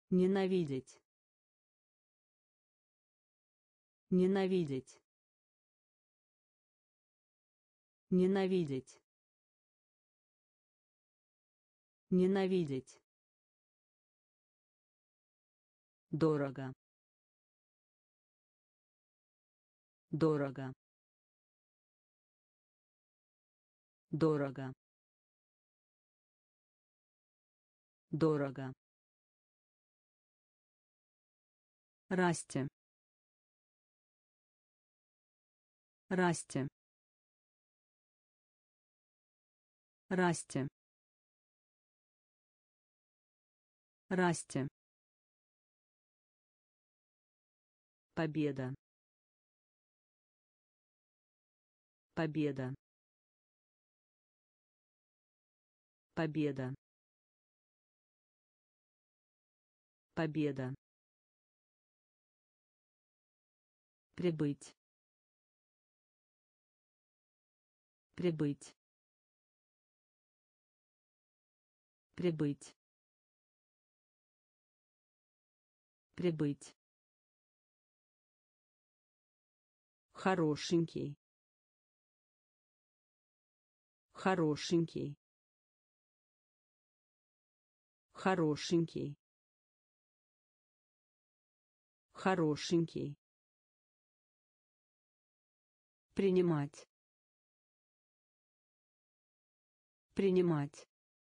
Ненавидеть. Ненавидеть. Ненавидеть. Ненавидеть. Дорого. Дорого. Дорого. Дорого. Расти. Расти. Расти. Расти. Победа. Победа. Победа. Победа. Прибыть. Прибыть. Прибыть. Прибыть. Хорошенький. Хорошенький. Хорошенький. Хорошенький. Принимать. Принимать.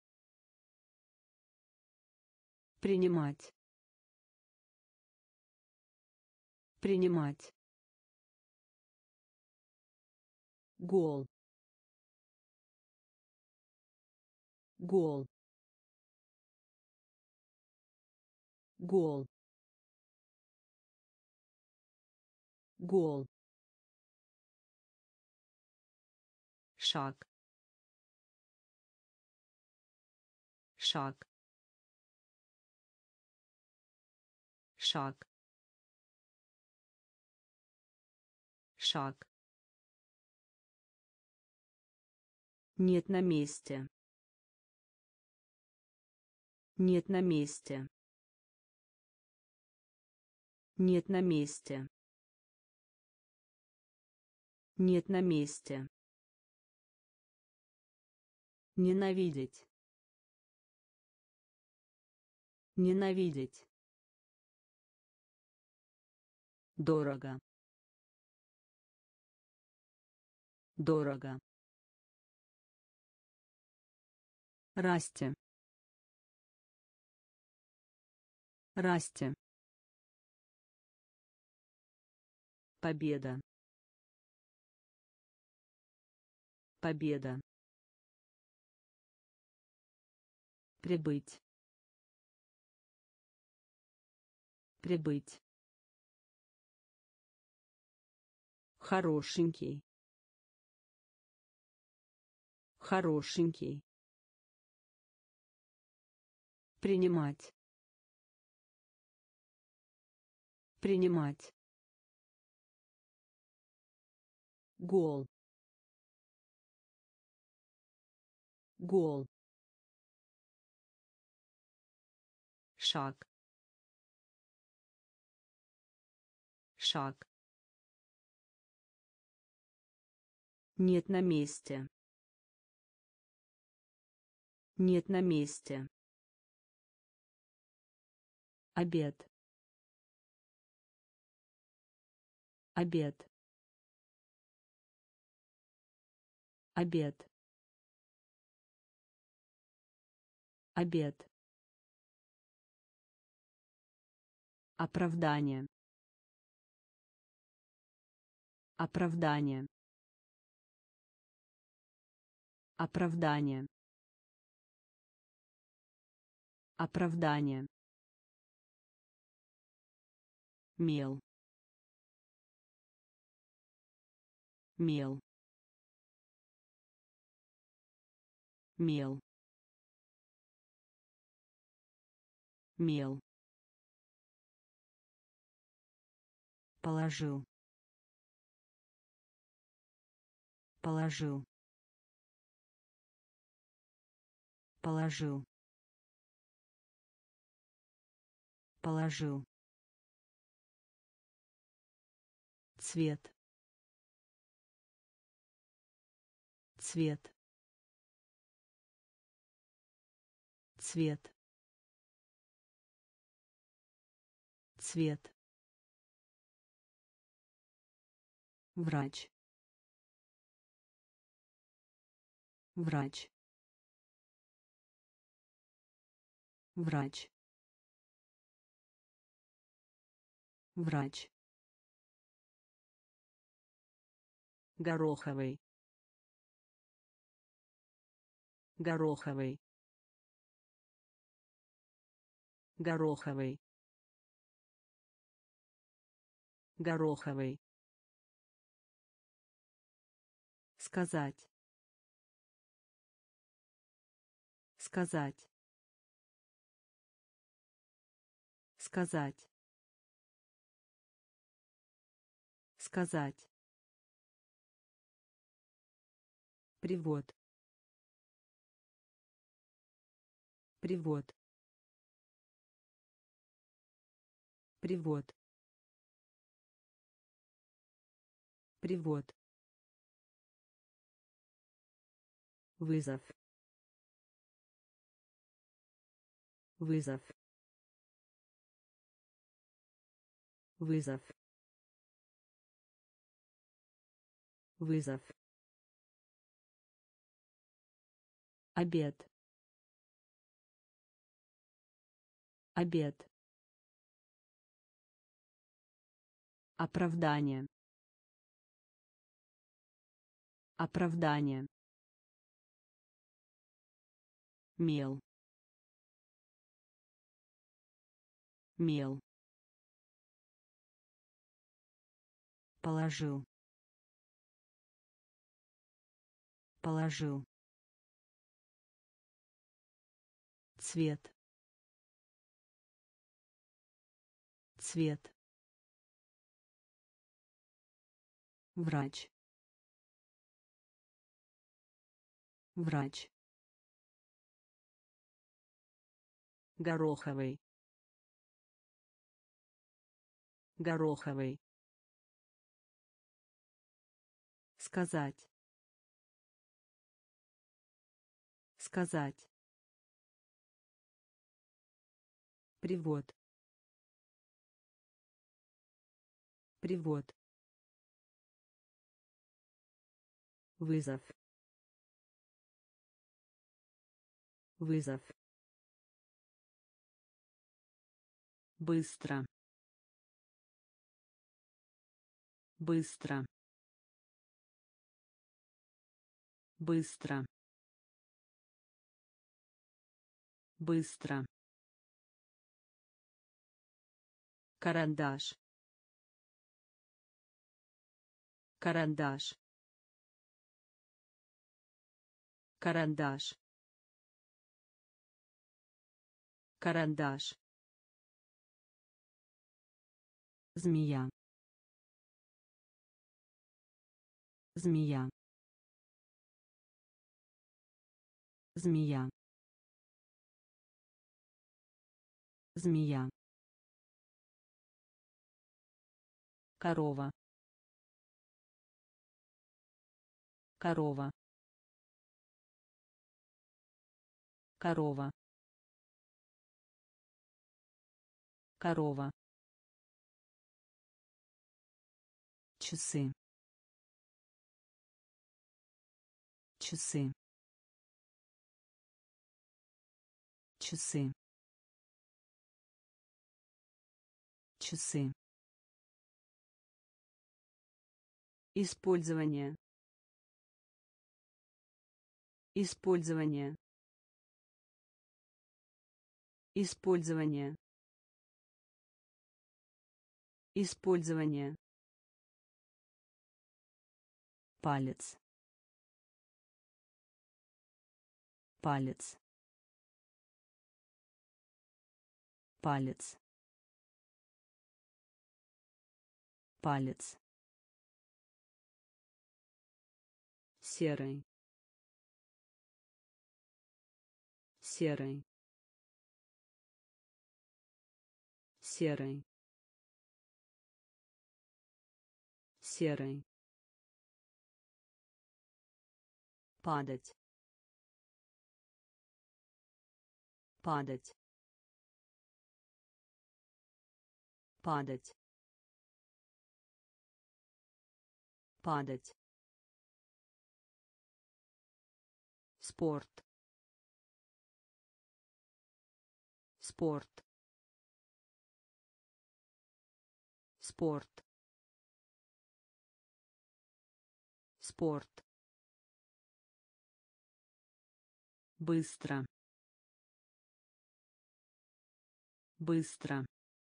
Принимать. Принимать. Гол. Гол. Гол. Гол. Шаг. Шаг. Шаг. Шаг. Нет на месте. Нет на месте. Нет на месте. Нет на месте. Ненавидеть. Ненавидеть. Дорого. Дорого. Расти. Расти. Победа. Победа. Прибыть. Прибыть. Хорошенький. Хорошенький. Принимать. Принимать. Гол. Гол. Шаг. Шаг. Нет на месте. Нет на месте. Обед. Обед. Обед. Обед. Оправдание. Оправдание. Оправдание. Оправдание. Мел. Мел. Мел. Мел. Положил. Положил. Положил. Положил. Цвет. Цвет. Цвет. Цвет. Врач. Врач. Врач. Врач. Гороховый. Гороховый. Гороховый. Гороховый. Сказать. Сказать. Сказать. Сказать. Привод. Привод. Привод. Привод. Вызов. Вызов. Вызов. Вызов. Обед. Обед. Оправдание. Оправдание. Мел. Мел. Положил. Положил. Цвет. Цвет. Врач. Врач. Гороховый. Гороховый. Сказать. Сказать. Привод. Привод. Вызов. Вызов. Быстро. Быстро. Быстро. Быстро. Карандаш. Карандаш. Карандаш. Карандаш. Змея. Змея. Змея. Змея. Корова. Корова. Корова. Корова. Часы. Часы. Часы. Часы. Использование. Использование. Использование. Использование. Палец. Палец. Палец. Палец. Серый. Серый. серый, серый, падать, падать, падать, падать, спорт, спорт, спорт, спорт, быстро, быстро,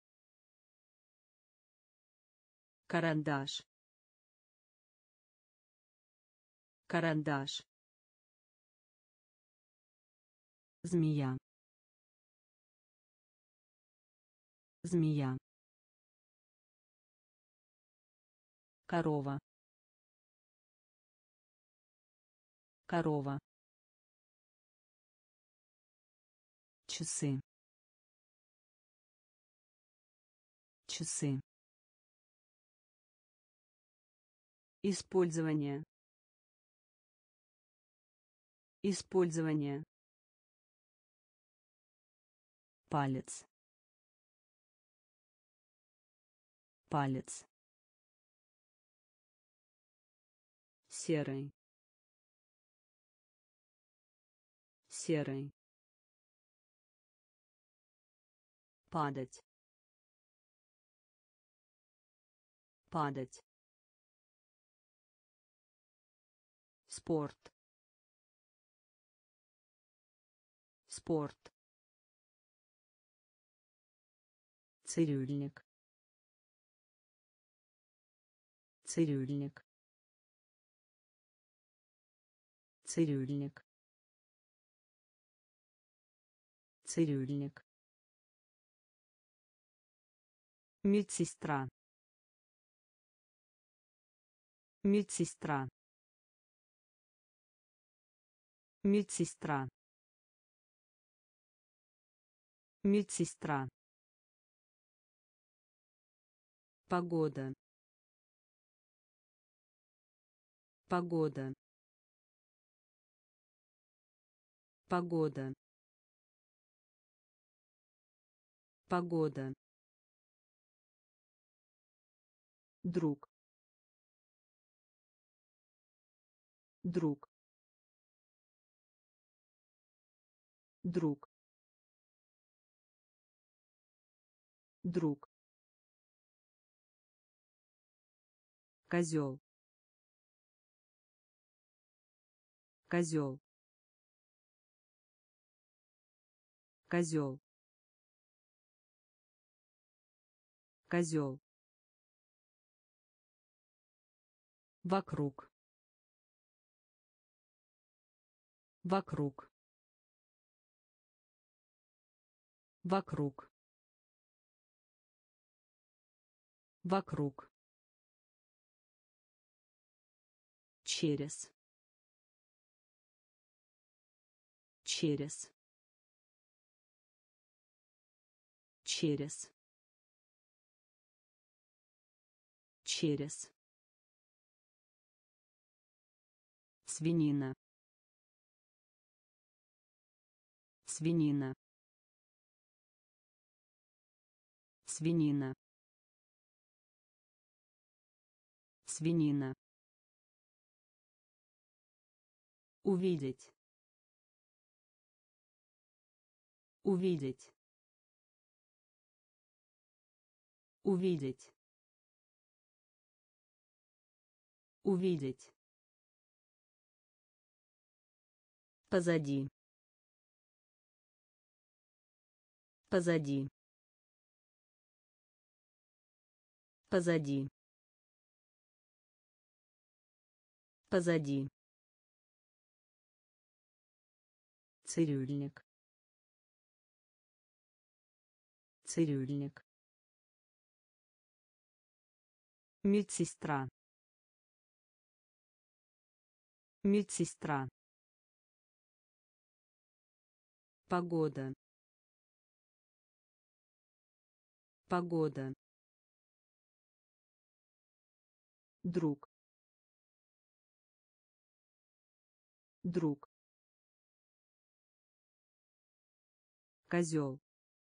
карандаш, карандаш, змея, змея, корова, корова, часы, часы, использование, использование, палец, палец, серый, серый, падать, падать, спорт, спорт, цирюльник, цирюльник, цирюльник, цирюльник, медсестра, медсестра, медсестра, медсестра, погода, погода, погода, погода, друг, друг, друг, друг, козел, козел, козел, козел, вокруг, вокруг, вокруг, вокруг, через, через, через, через, свинина, свинина, свинина, свинина, увидеть, увидеть, увидеть, увидеть, позади, позади, позади, позади, цирюльник, цирюльник, медсестра, медсестра, погода, Погода. Друг. Друг. Козел.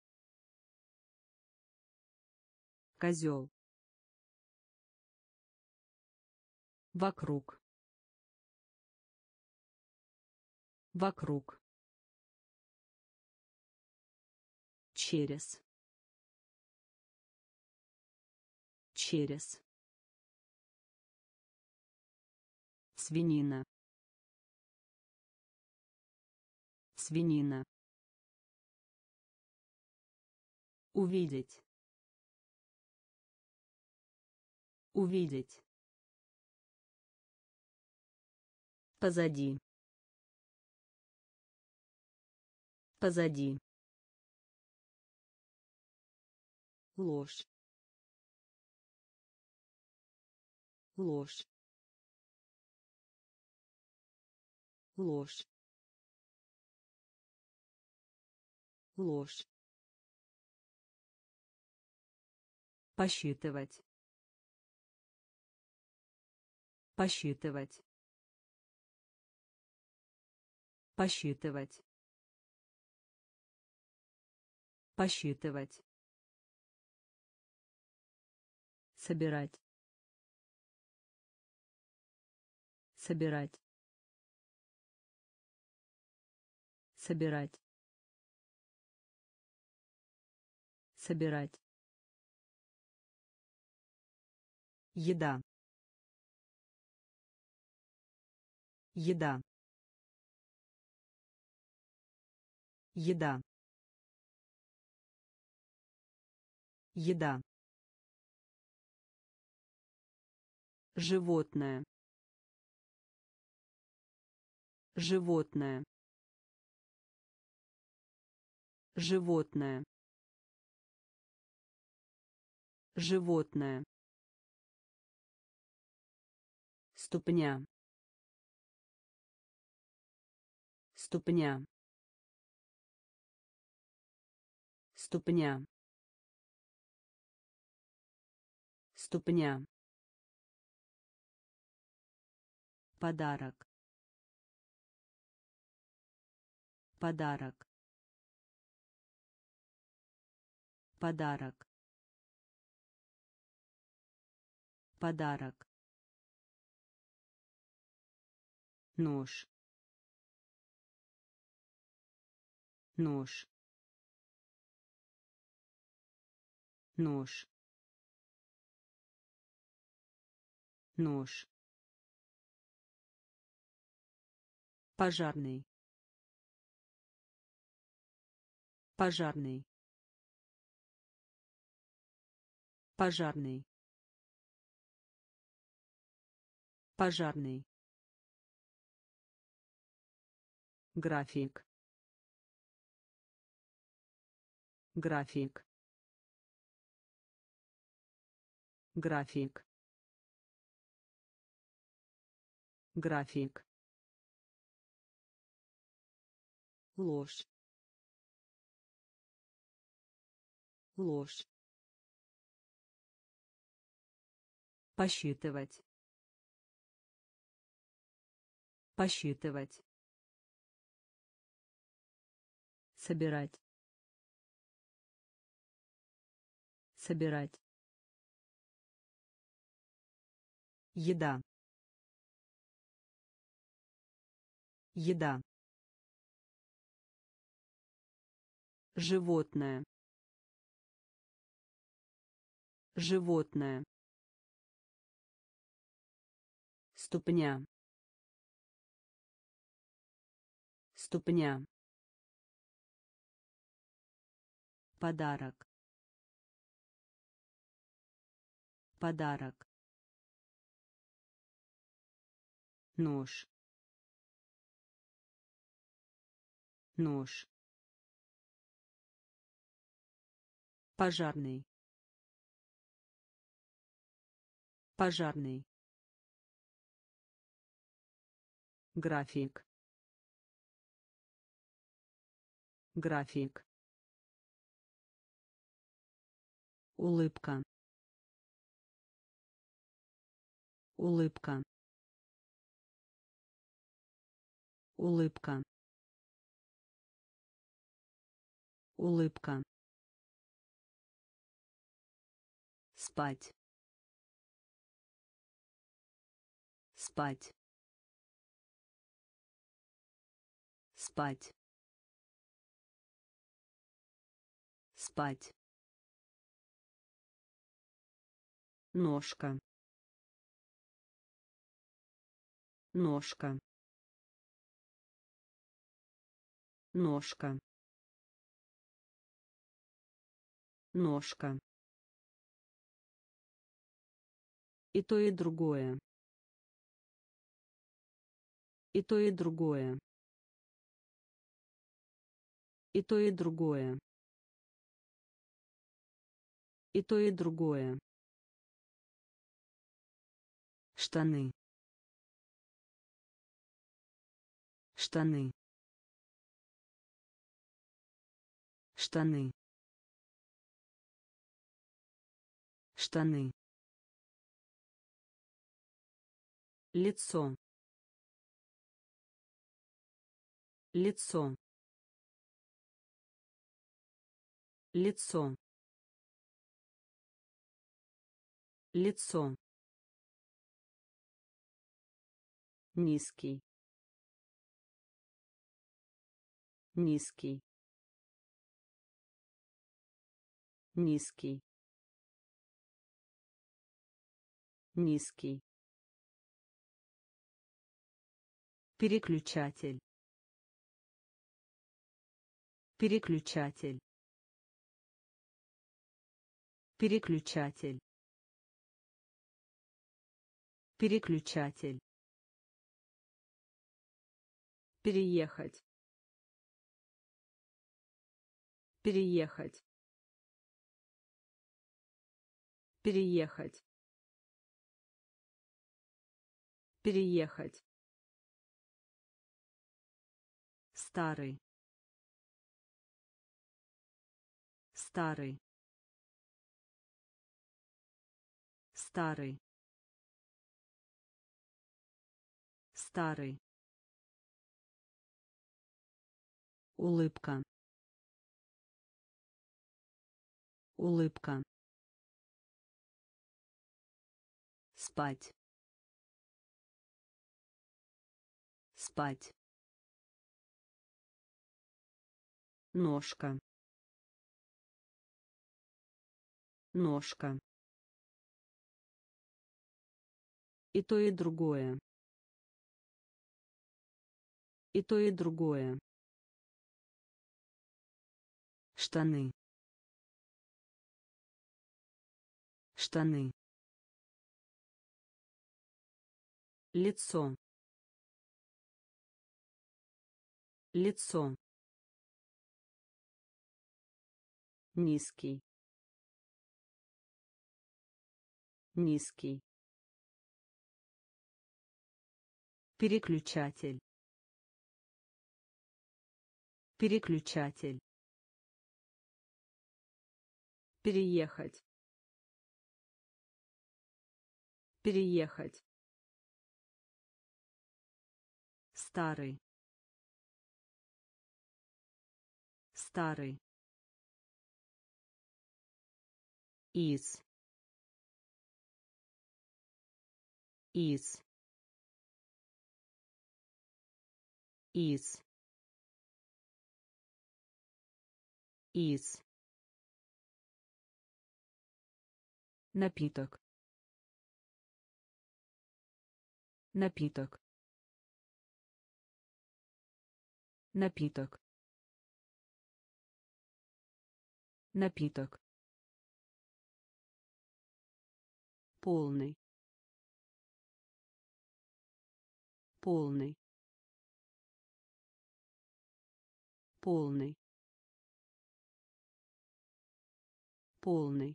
Козел. Вокруг. Вокруг. Через. Через. Свинина. Свинина. Увидеть. Увидеть. Позади. Позади. Ложь. Ложь. Ложь. Ложь. Посчитывать. Посчитывать. Посчитывать. Посчитывать. Собирать. Собирать. Собирать. Собирать. Еда. Еда. Еда. Еда. Животное. Животное. Животное. Животное. Ступня. Ступня. Ступня. Ступня. Подарок. Подарок. Подарок. Подарок. Нож. Нож. Нож. Нож. Пожарный. Пожарный. Пожарный. Пожарный. График. График. График. График. Ложь. Ложь. Посчитывать. Посчитывать. Собирать. Собирать. Еда. Еда. Животное. Животное. Ступня. Ступня. Подарок. Подарок. Нож. Нож. Пожарный. Пожарный. График. График. улыбка, улыбка, улыбка, улыбка, спать, спать, спать, спать, ножка, ножка, ножка, ножка. И то, и другое. И то, и другое. И то, и другое. И то, и другое. Штаны. Штаны. Штаны. Штаны. Лицо. Лицо. Лицо. Лицо. Низкий. Низкий. Низкий. Низкий. Переключатель. Переключатель. Переключатель. Переключатель. Переехать. Переехать. Переехать. Переехать. Старый. Старый. Старый. Старый. Улыбка. Улыбка. Спать. Спать. Ножка. Ножка. И то, и другое. И то, и другое. Штаны. Штаны. Лицо. Лицо. Низкий. Низкий. Переключатель. Переключатель. Переехать. Переехать. Старый. Старый. Из. Из. Из. Из. Напиток. Напиток. Напиток. Напиток. Полный. Полный. Полный. Полный.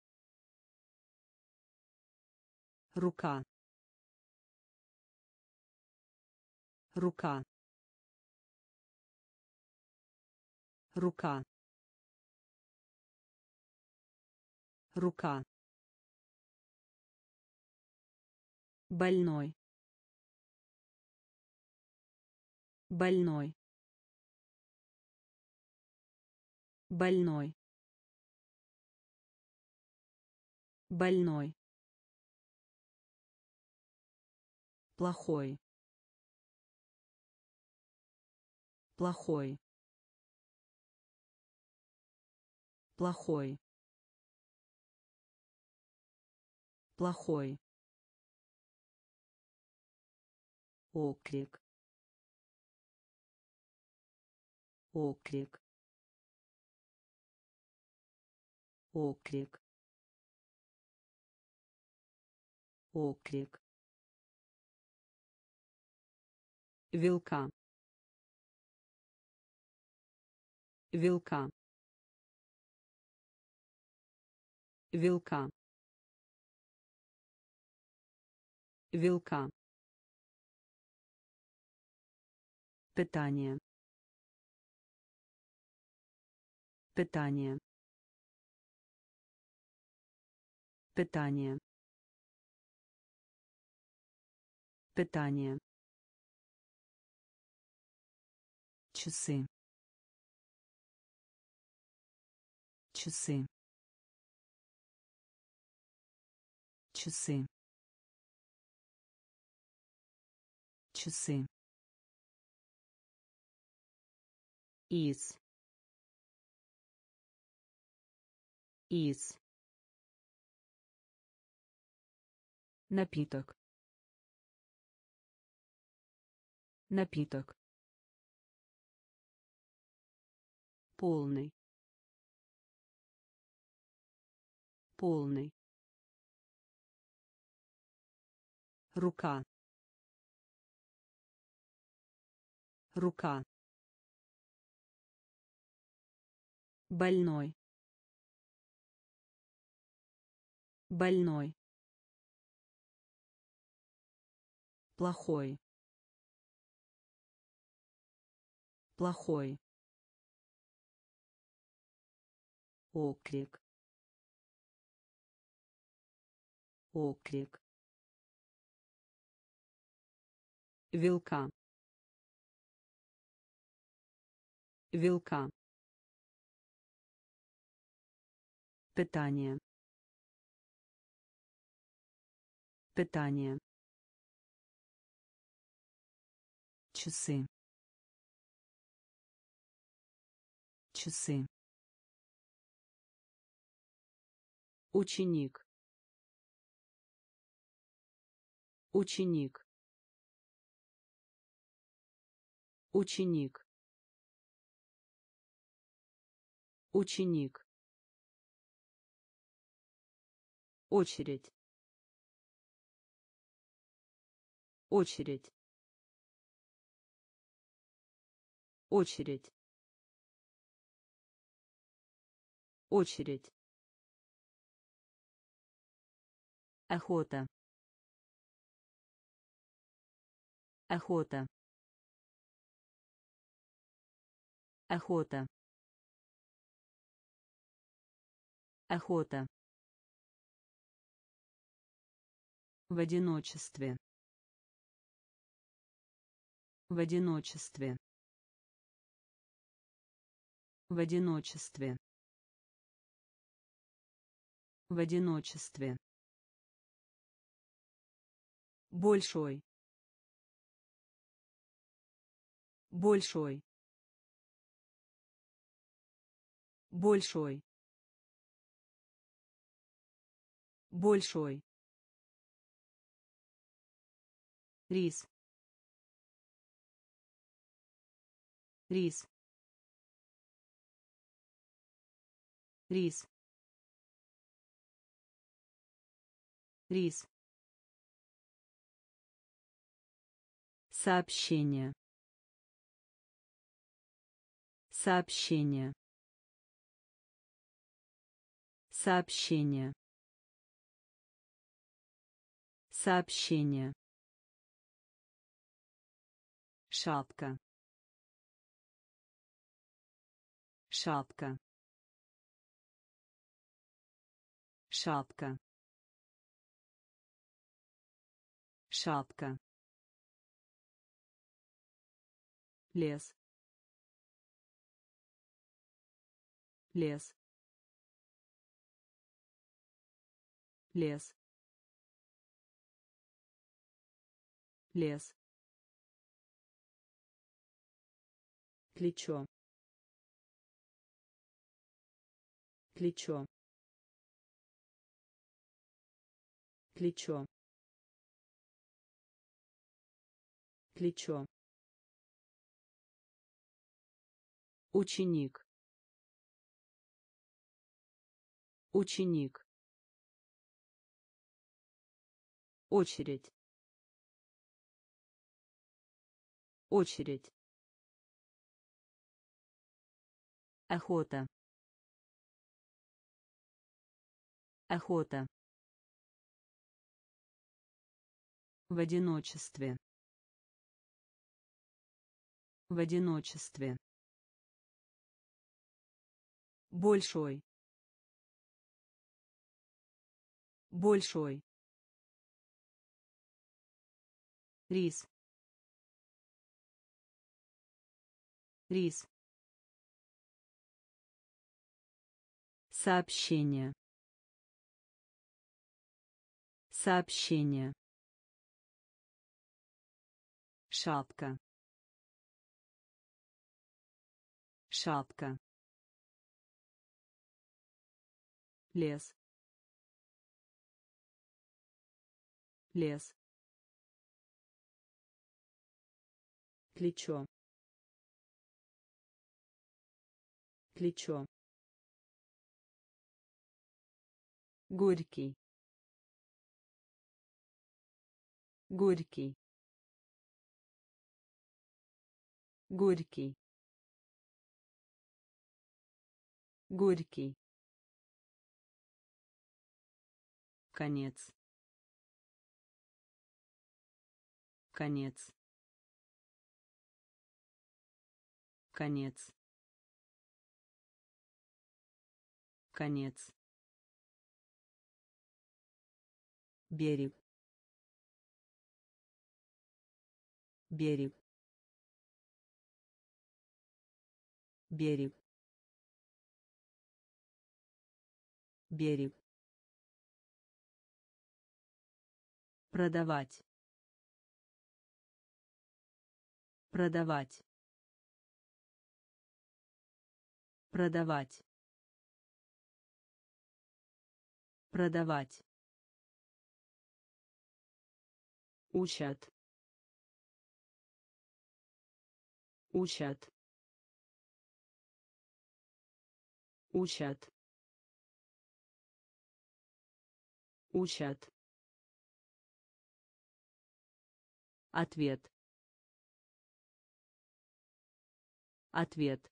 Рука. Рука. Рука. рука, больной, больной, больной, больной, плохой, плохой, плохой, плохой, оклик, оклик, оклик, оклик, вилка, вилка, вилка, вилка, питание, питание, питание, питание, часы, часы, часы, часы, из напиток, напиток, полный, полный, рука, рука, больной, больной, плохой, плохой, оклик, оклик, вилка, вилка, питание, питание, часы, часы, ученик, ученик, ученик, ученик, очередь, очередь, очередь, очередь, охота, охота, охота, охота, в одиночестве, в одиночестве, в одиночестве, в одиночестве, большой, большой, большой, большой, рис, рис, рис, рис, сообщение, сообщение, сообщение, сообщение, шапка, шапка, шапка, шапка, лес, лес, лес, лес, плечо, плечо, плечо, плечо, ученик, ученик, очередь, очередь, охота, охота, в одиночестве, в одиночестве, большой, большой, рис, рис, сообщение, сообщение, шапка, шапка, лес, лес, плечо, плечо, горький, горький, горький, горький, конец, конец, конец, конец, берег, берег, берег, берег, продавать, продавать, продавать, продавать, учат, учат, учат, учат, ответ, ответ,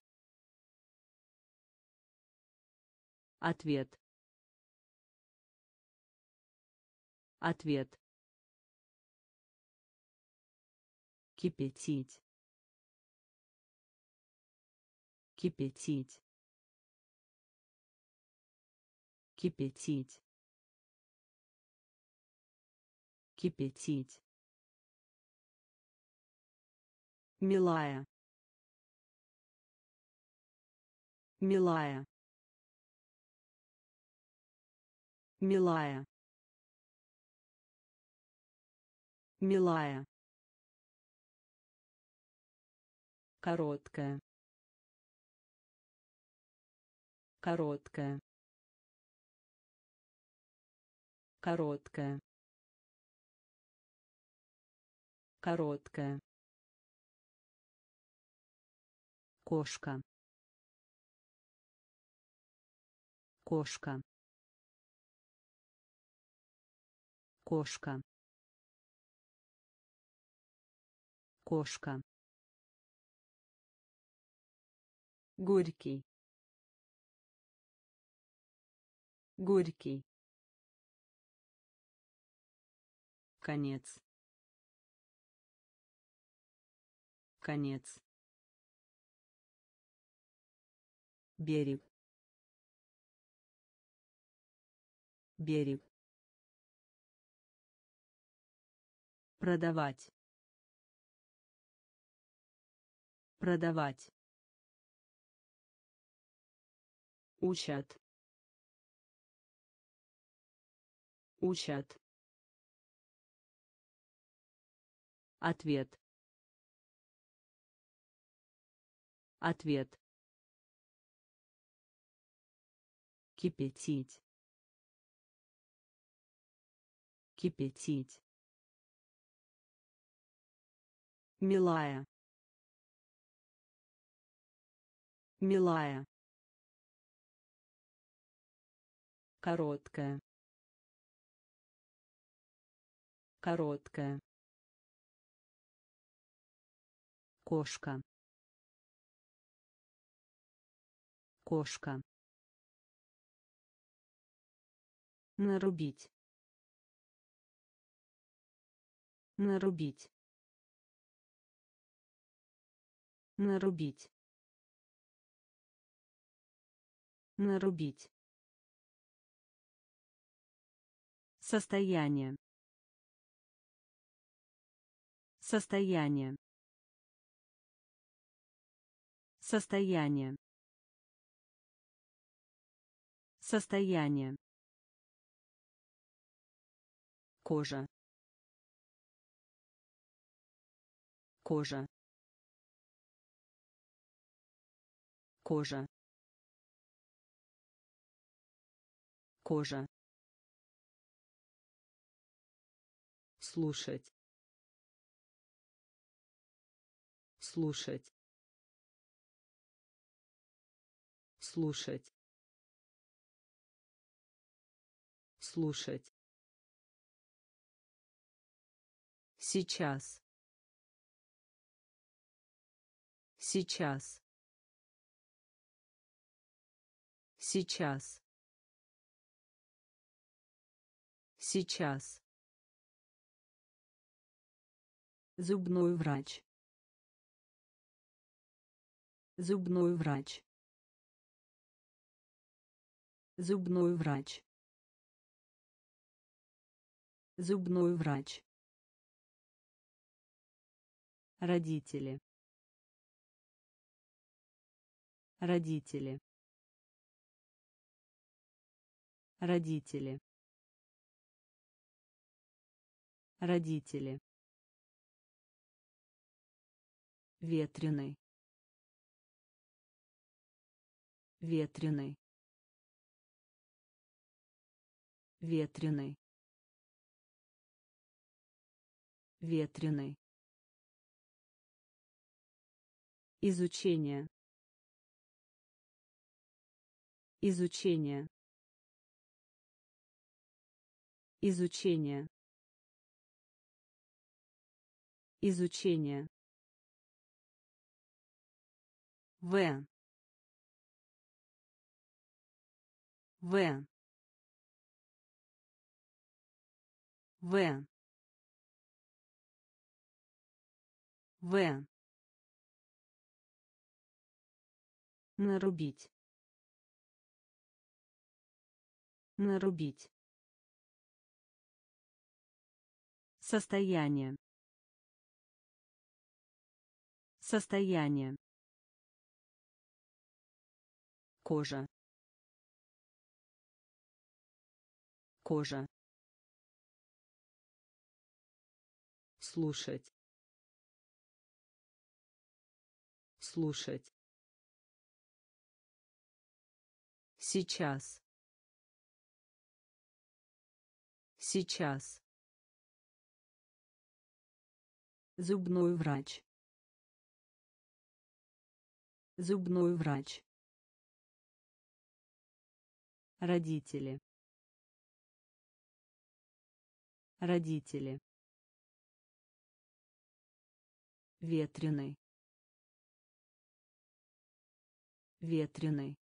ответ, ответ, кипятить, кипятить, кипятить, кипятить, милая, милая, милая, милая, короткая, короткая, короткая, короткая, кошка, кошка, кошка, кошка, горький, горький, конец, конец, берег, берег, продавать, продавать, учат, учат, ответ, ответ, кипятить, кипятить, милая, милая, короткая, короткая, кошка, кошка, нарубить, нарубить, нарубить, нарубить, состояние, состояние, состояние, состояние, кожа, кожа, кожа, кожа, слушать, слушать, слушать, слушать, сейчас, сейчас, сейчас, сейчас, зубной врач, зубной врач, зубной врач, зубной врач, родители, родители, родители, родители, ветреный, ветреный, ветреный, ветреный, изучение, изучение, изучение, изучение, в, в, в, в, нарубить, нарубить, состояние, состояние, кожа, кожа, слушать, слушать, сейчас, сейчас, зубной врач, зубной врач, родители, родители, ветреный, ветреный,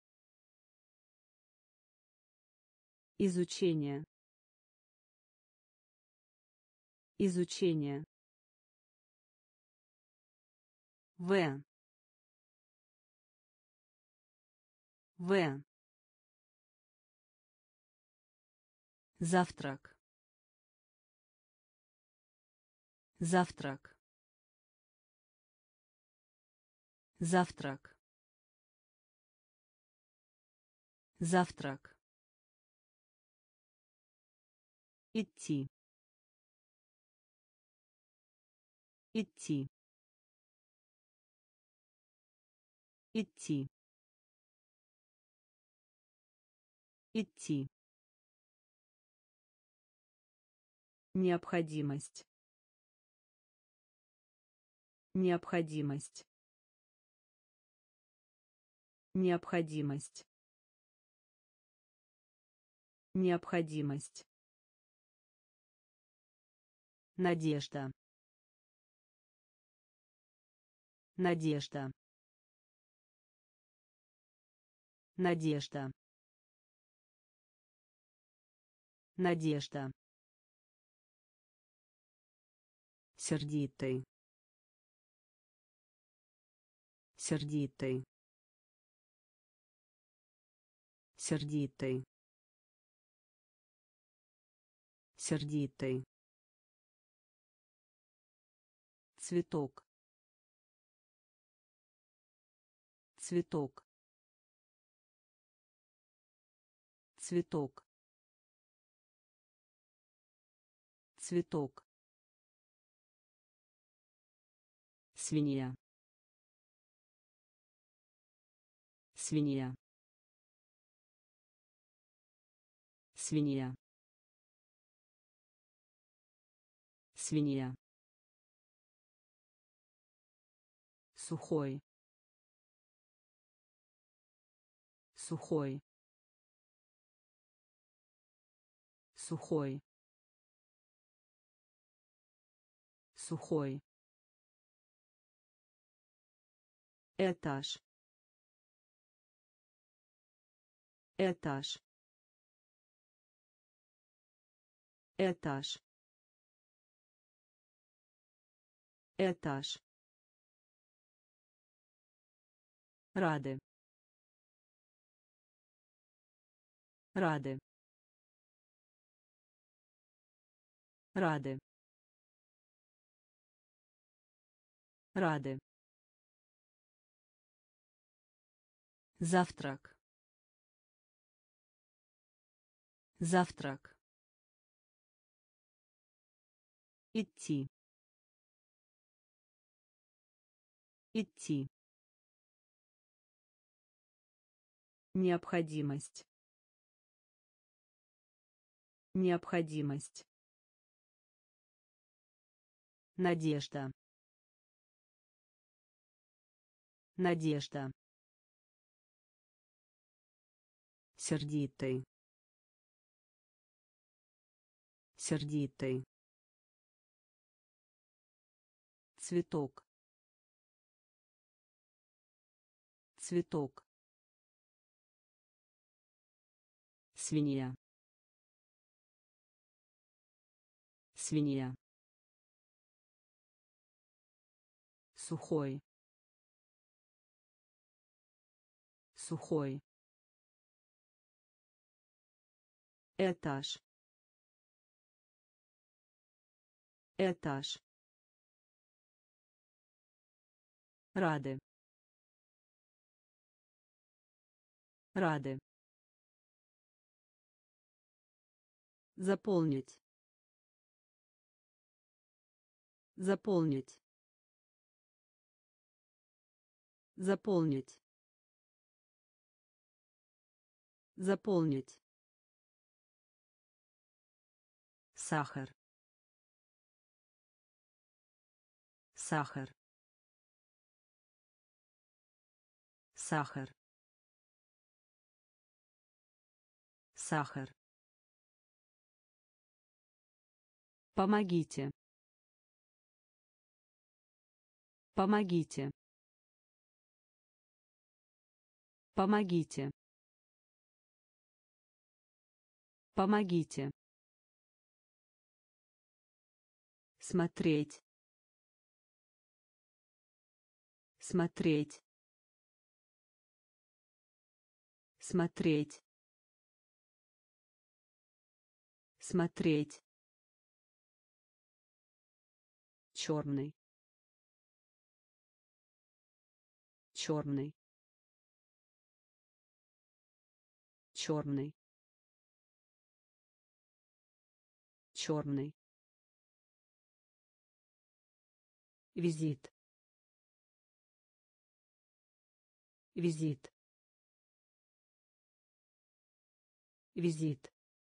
изучение, изучение, в, в, Завтрак. Завтрак. Завтрак. Завтрак. Идти. Идти. Идти. Идти. Необходимость. Необходимость. Необходимость. Необходимость. Надежда. Надежда. Надежда. Надежда. Сердитый. Сердитый. Сердитый. Сердитый. Цветок. Цветок. Цветок. Цветок. Свинья. Свинья. Свинья. Свинья. Сухой. Сухой. Сухой. Сухой. Этаж. Этаж. Этаж. Этаж. Рады. Рады. Рады. Рады. Завтрак. Завтрак. Идти. Идти. Необходимость. Необходимость. Надежда. Надежда. Сердитый. Сердитый. Цветок. Цветок. Свинья. Свинья. Сухой. Сухой. Этаж. Этаж. Рады. Рады. Заполнить. Заполнить. Заполнить. Заполнить. Сахар. Сахар. Сахар. Сахар. Помогите. Помогите. Помогите. Помогите. Смотреть. Смотреть. Смотреть. Смотреть. Черный. Черный. Черный. Черный. Визит. Визит. Визит.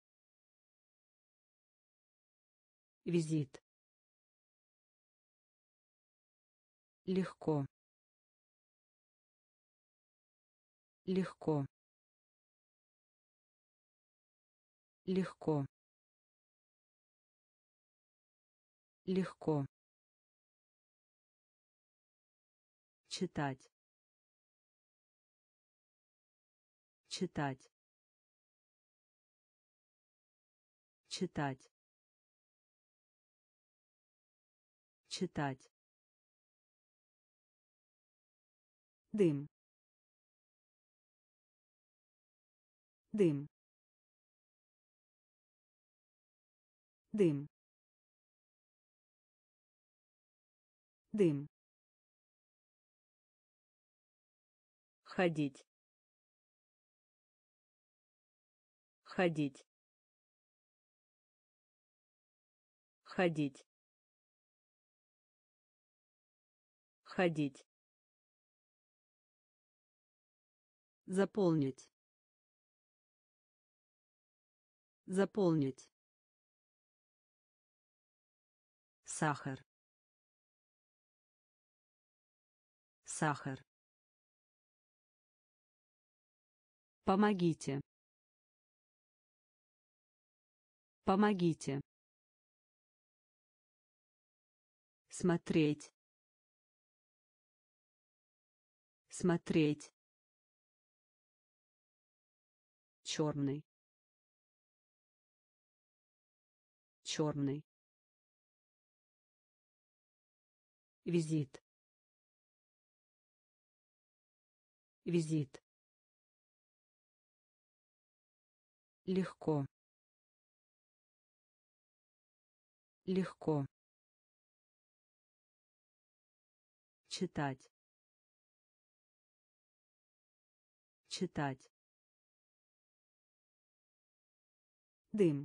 Визит. Легко. Легко. Легко. Легко. Читать. Читать. Читать. Читать. Дым. Дым. Дым. Дым. Ходить. Ходить. Ходить. Ходить. Заполнить. Заполнить. Сахар. Сахар. Помогите. Помогите. Смотреть. Смотреть. Черный. Черный. Визит. Визит. Легко. Легко. Читать. Читать. Дым.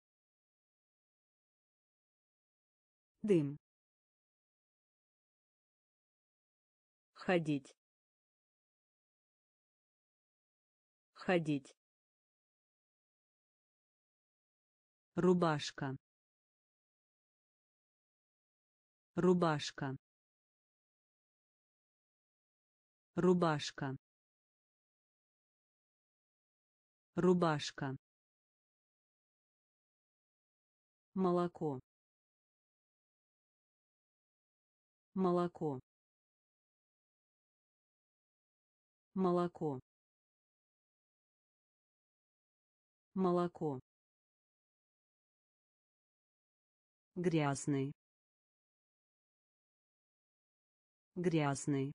Дым. Ходить. Ходить. Рубашка. Рубашка. Рубашка. Рубашка. Молоко. Молоко. Молоко. Молоко. Грязный. Грязный.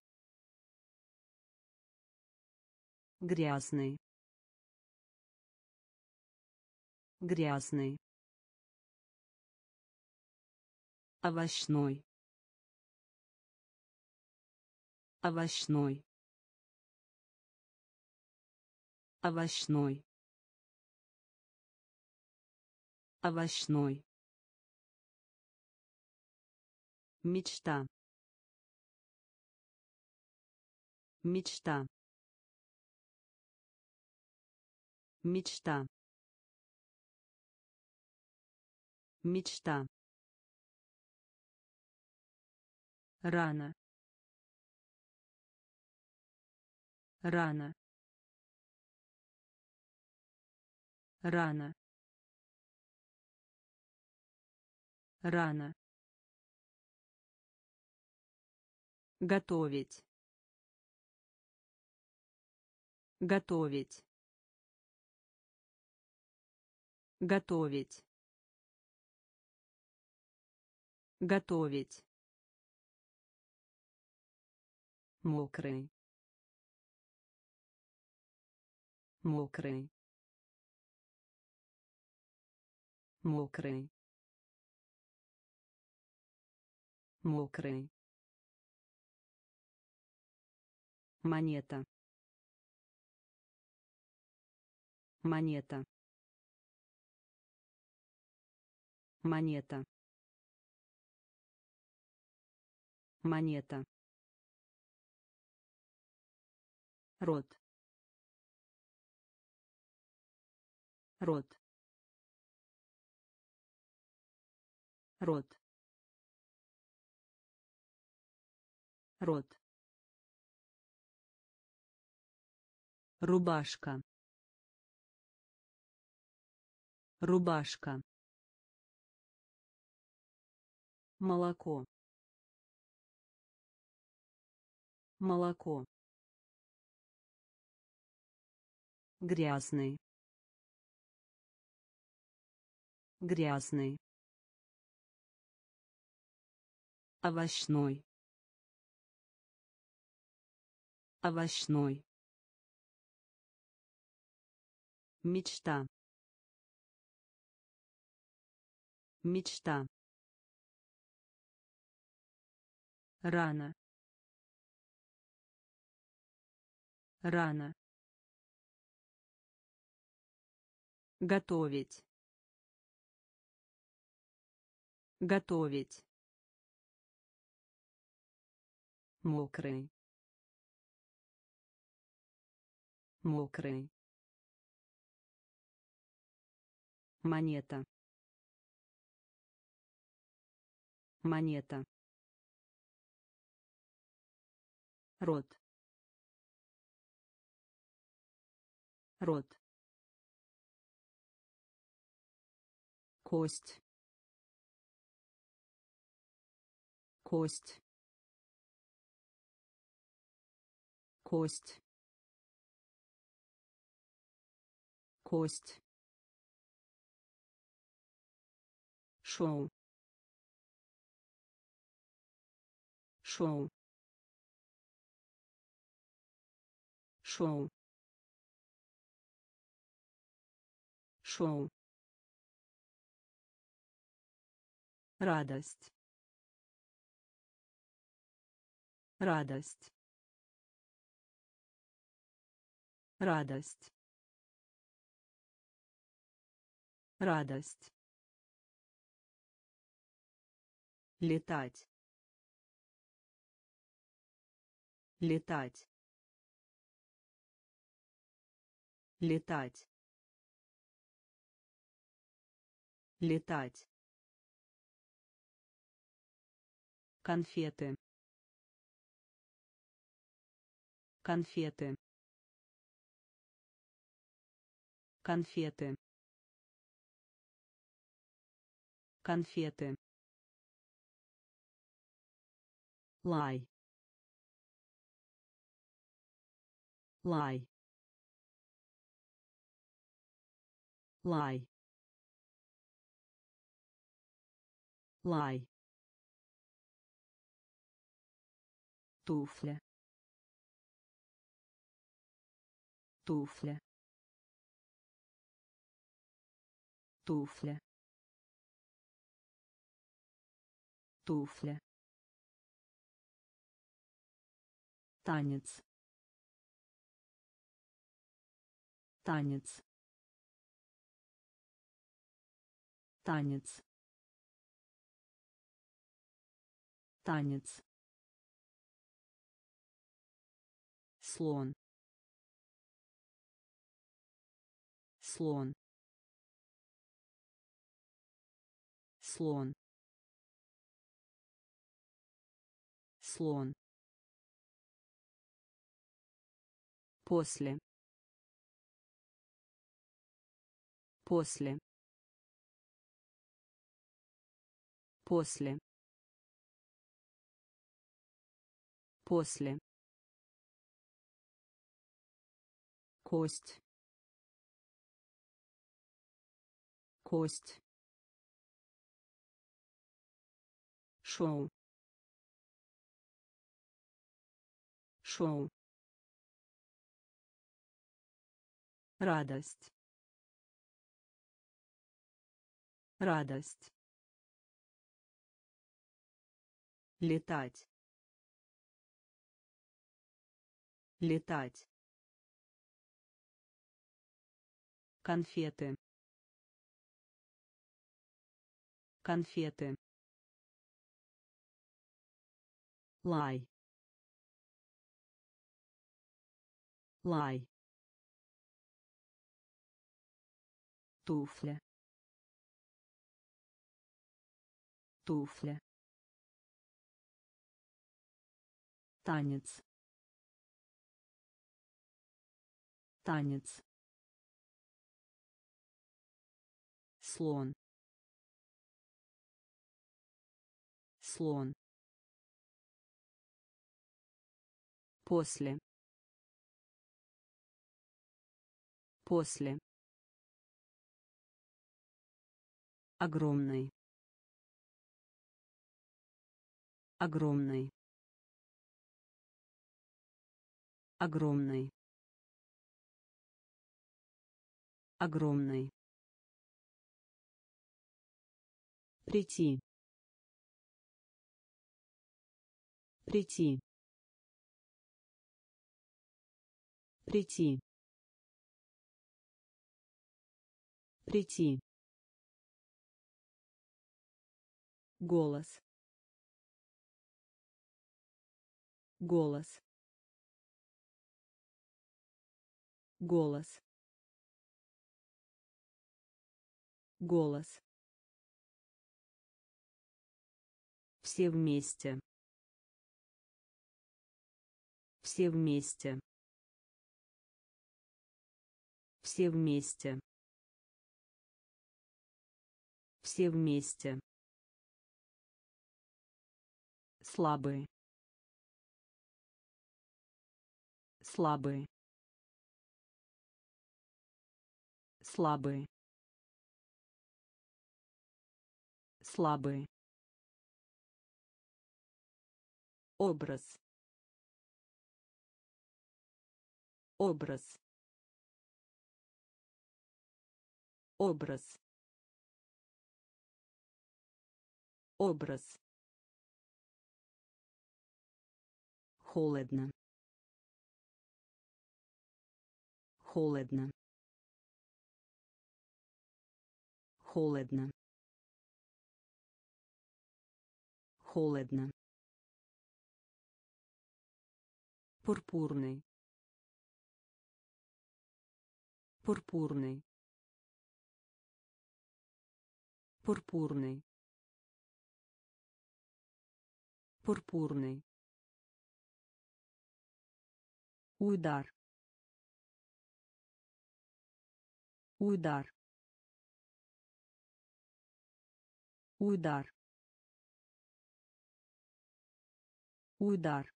Грязный. Грязный. Овощной. Овощной. Овощной. Овощной. Мечта. Мечта. Мечта. Мечта. Рано. Рано. Рано. Рано. Готовить. Готовить. Готовить. Готовить. Мокрый. Мокрый. мокрый, мокрый, монета, монета, монета, монета, рот, рот, рот, рот, рубашка, рубашка, молоко, молоко, грязный, грязный, овощной, овощной, мечта, мечта, рано, рано, готовить, готовить, мокрый, мокрый, монета, монета, рот, рот, кость, кость, кость, кость, шоу, шоу, шоу, шоу, радость, радость, радость, радость, летать, летать, летать, летать, конфеты, конфеты, конфеты, конфеты, лай, лай, лай, лай, туфля, туфля, туфля, туфля, танец, танец, танец, танец, слон, слон, слон, слон, после, после, после, после, кость, кость, шоу, шоу, радость, радость, летать, летать, конфеты, конфеты, лай, лай, туфля, туфля, танец, танец, слон, слон, после, после, огромный, огромный, огромный, огромный, прийти, прийти, прийти, прийти, голос, голос, голос, голос, все вместе, все вместе, все вместе, все вместе, слабый, слабый, слабый, слабый, образ, образ, образ, образ, холодно, холодно, холодно, холодно, пурпурный, пурпурный, пурпурный, пурпурный, удар, удар, удар, удар,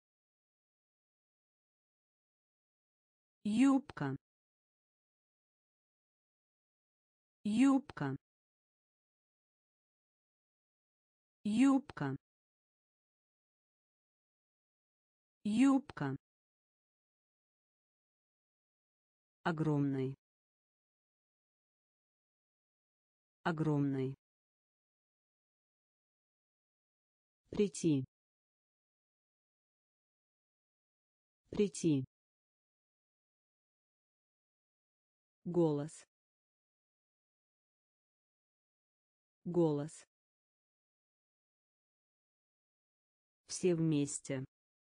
юбка, юбка, юбка, юбка, огромный, огромный, прийти, прийти, голос, голос, все вместе,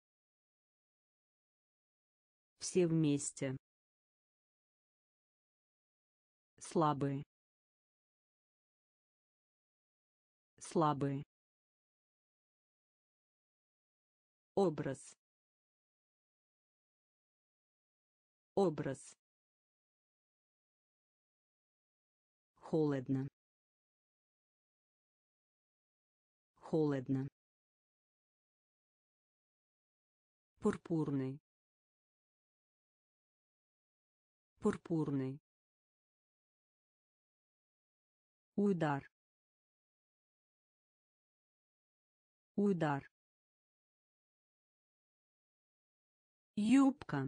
все вместе, слабый, слабый, образ, образ, холодно, холодно, пурпурный, пурпурный, удар, удар, юбка,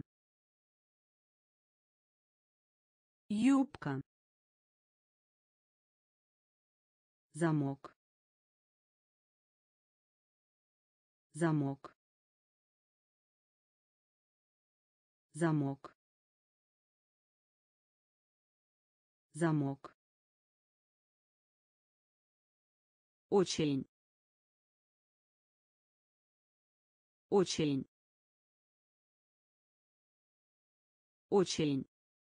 юбка, замок, замок, замок, замок, очень, очень, очень,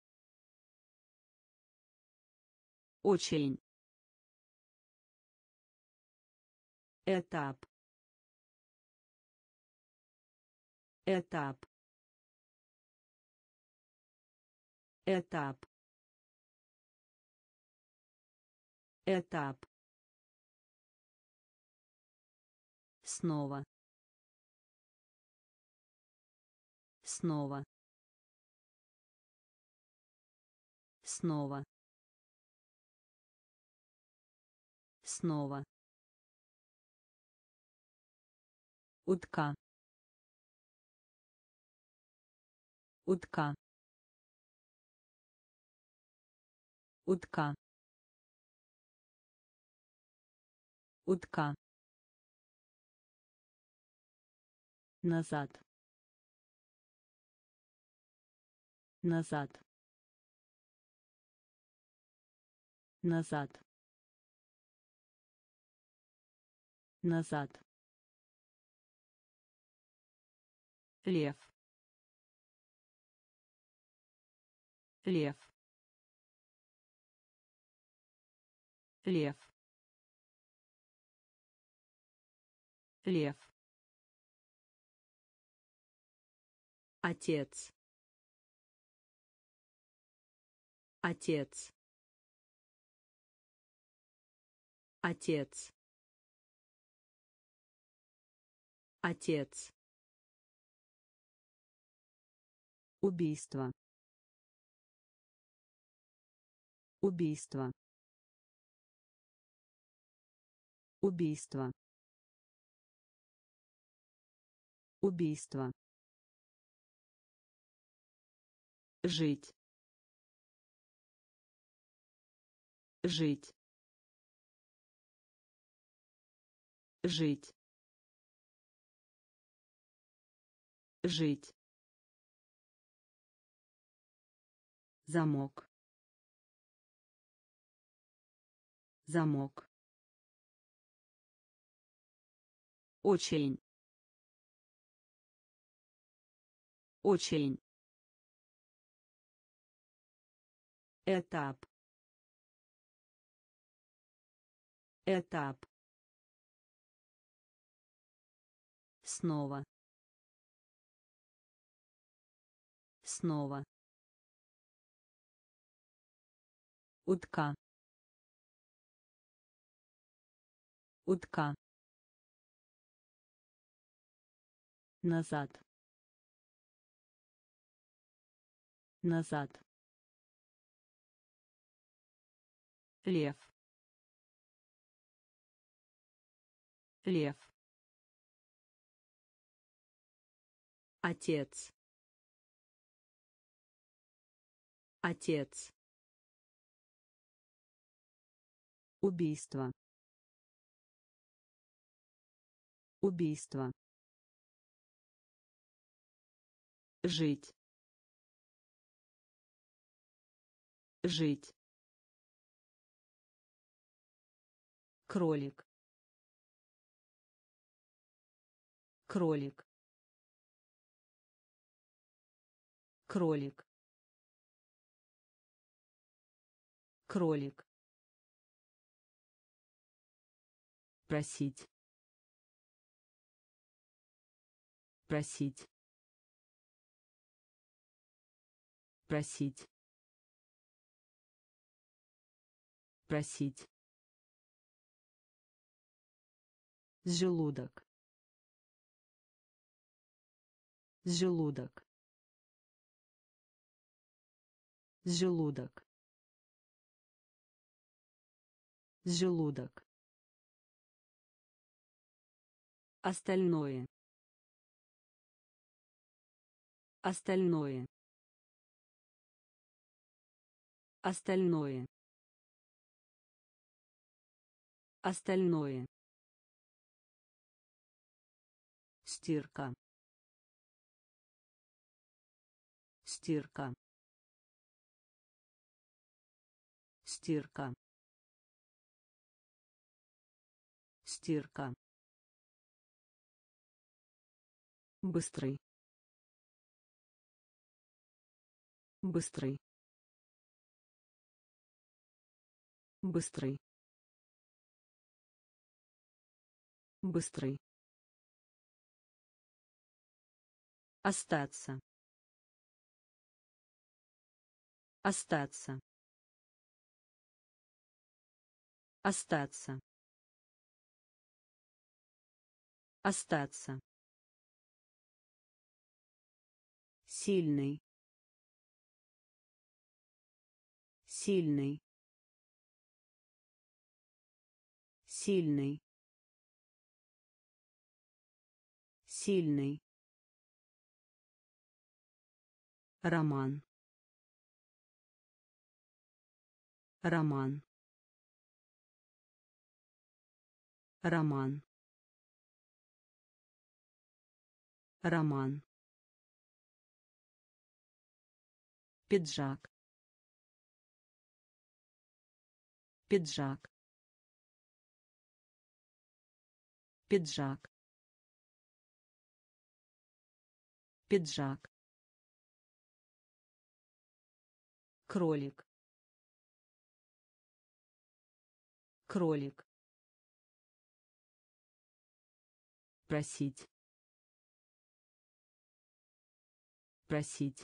очень, этап, этап, этап, этап, снова, снова, снова, снова, утка, утка, утка, утка, назад, назад, назад, назад, лев, лев, лев, лев, отец, отец, отец, отец, убийство, убийство, убийство, убийство, жить, жить, жить, жить, замок, замок, очень, очень, этап, этап, снова, снова, утка, утка, назад, назад, лев, лев, отец, отец, убийство, убийство, жить, жить, кролик, кролик, кролик, кролик, просить, просить, просить, просить, желудок, желудок, желудок, желудок, остальное, остальное, остальное, Остальное. Стирка. Стирка. Стирка. Стирка. Быстрый. Быстрый. Быстрый. Быстрый. Остаться. Остаться. Остаться. Остаться. Сильный. Сильный. Сильный. Сильный. Роман. Роман. Роман. Роман. Пиджак. Пиджак. Пиджак. Пиджак. Кролик. Кролик. Просить. Просить.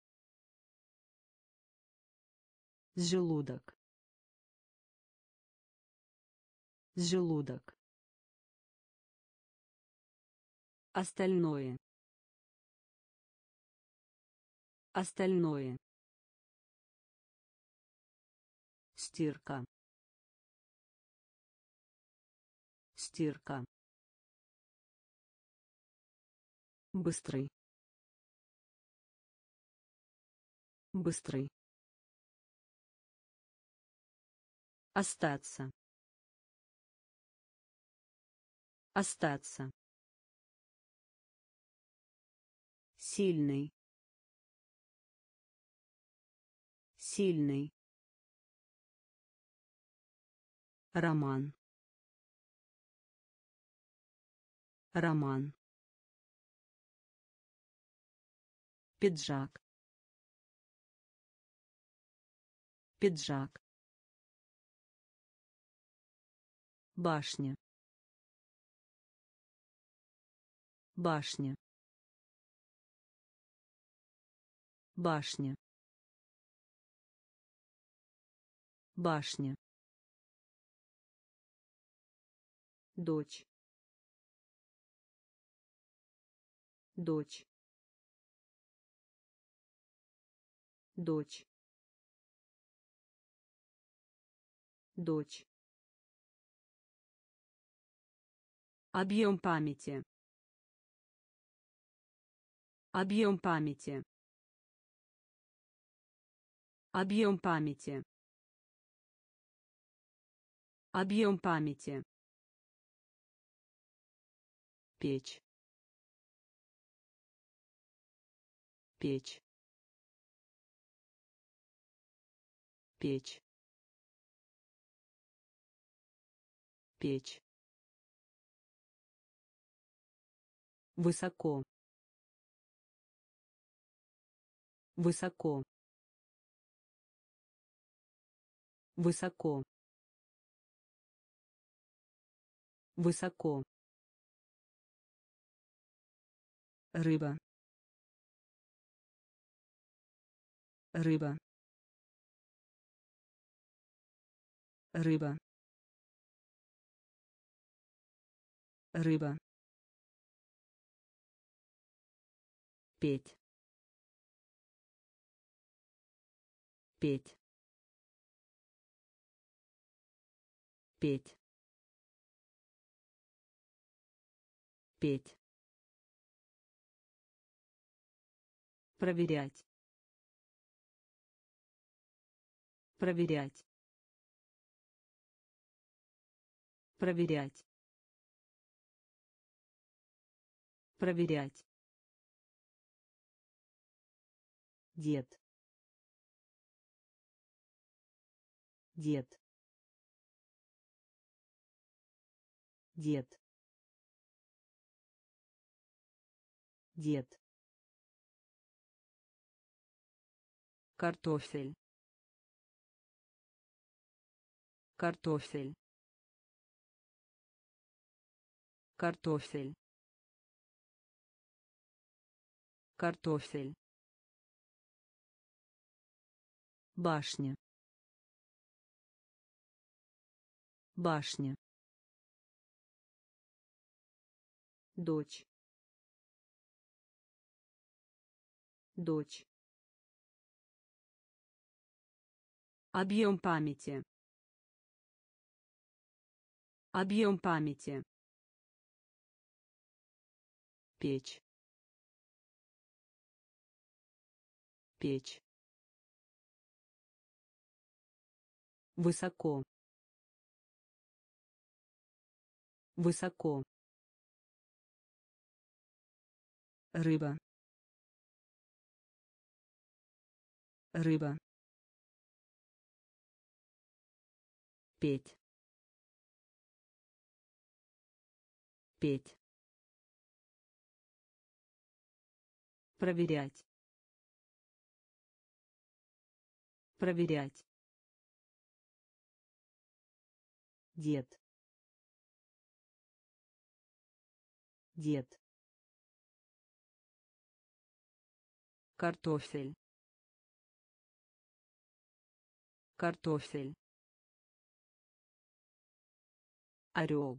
Желудок. Желудок. Остальное. Остальное. Стирка. Стирка. Быстрый. Быстрый. Остаться. Остаться. Сильный. Сильный. Роман. Роман. Пиджак. Пиджак. Башня. Башня. Башня. Башня. Дочь. Дочь. Дочь. Дочь. Объем памяти. Объем памяти. Объем памяти. Объем памяти. Печь. Печь. Печь. Печь. Высоко. Высоко. Высоко. Высоко. Рыба. Рыба. Рыба. Рыба. Петь. Петь. Петь. Петь. Проверять. Проверять. проверять, проверять, дед, дед, дед, дед, картофель, картофель, картофель, картофель, башня, башня, дочь, дочь, объем памяти, объем памяти, печь, печь, высоко, высоко, рыба, рыба, петь, петь, проверять, проверять, дед, дед, картофель, картофель, орел,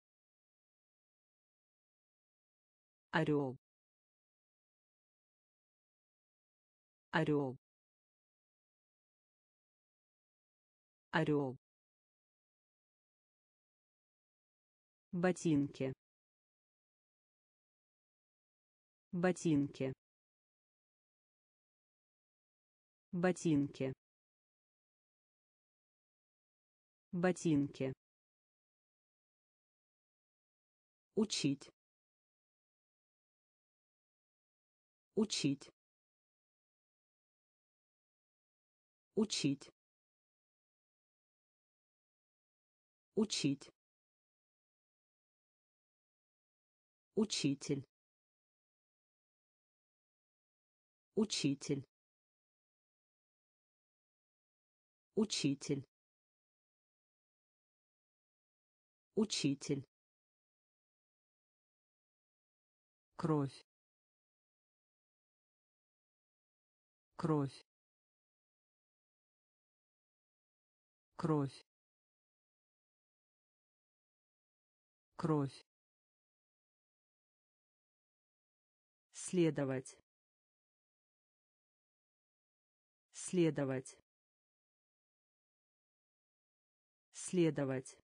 орел, орел, орел, ботинки, ботинки, ботинки, ботинки, учить, учить, учить, учить, учитель, учитель, учитель, учитель, кровь, кровь, кровь, кровь, следовать, следовать, следовать,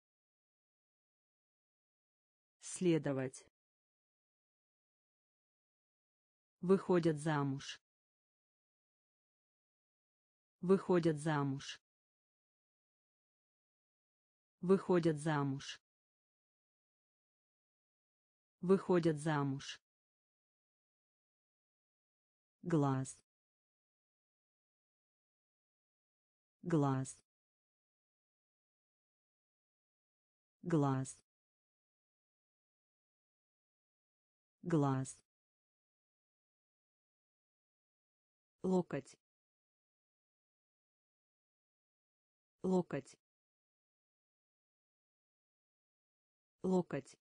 следовать, выходят замуж, выходят замуж, выходят замуж, выходят замуж, глаз, глаз, глаз, глаз, локоть, локоть, локоть,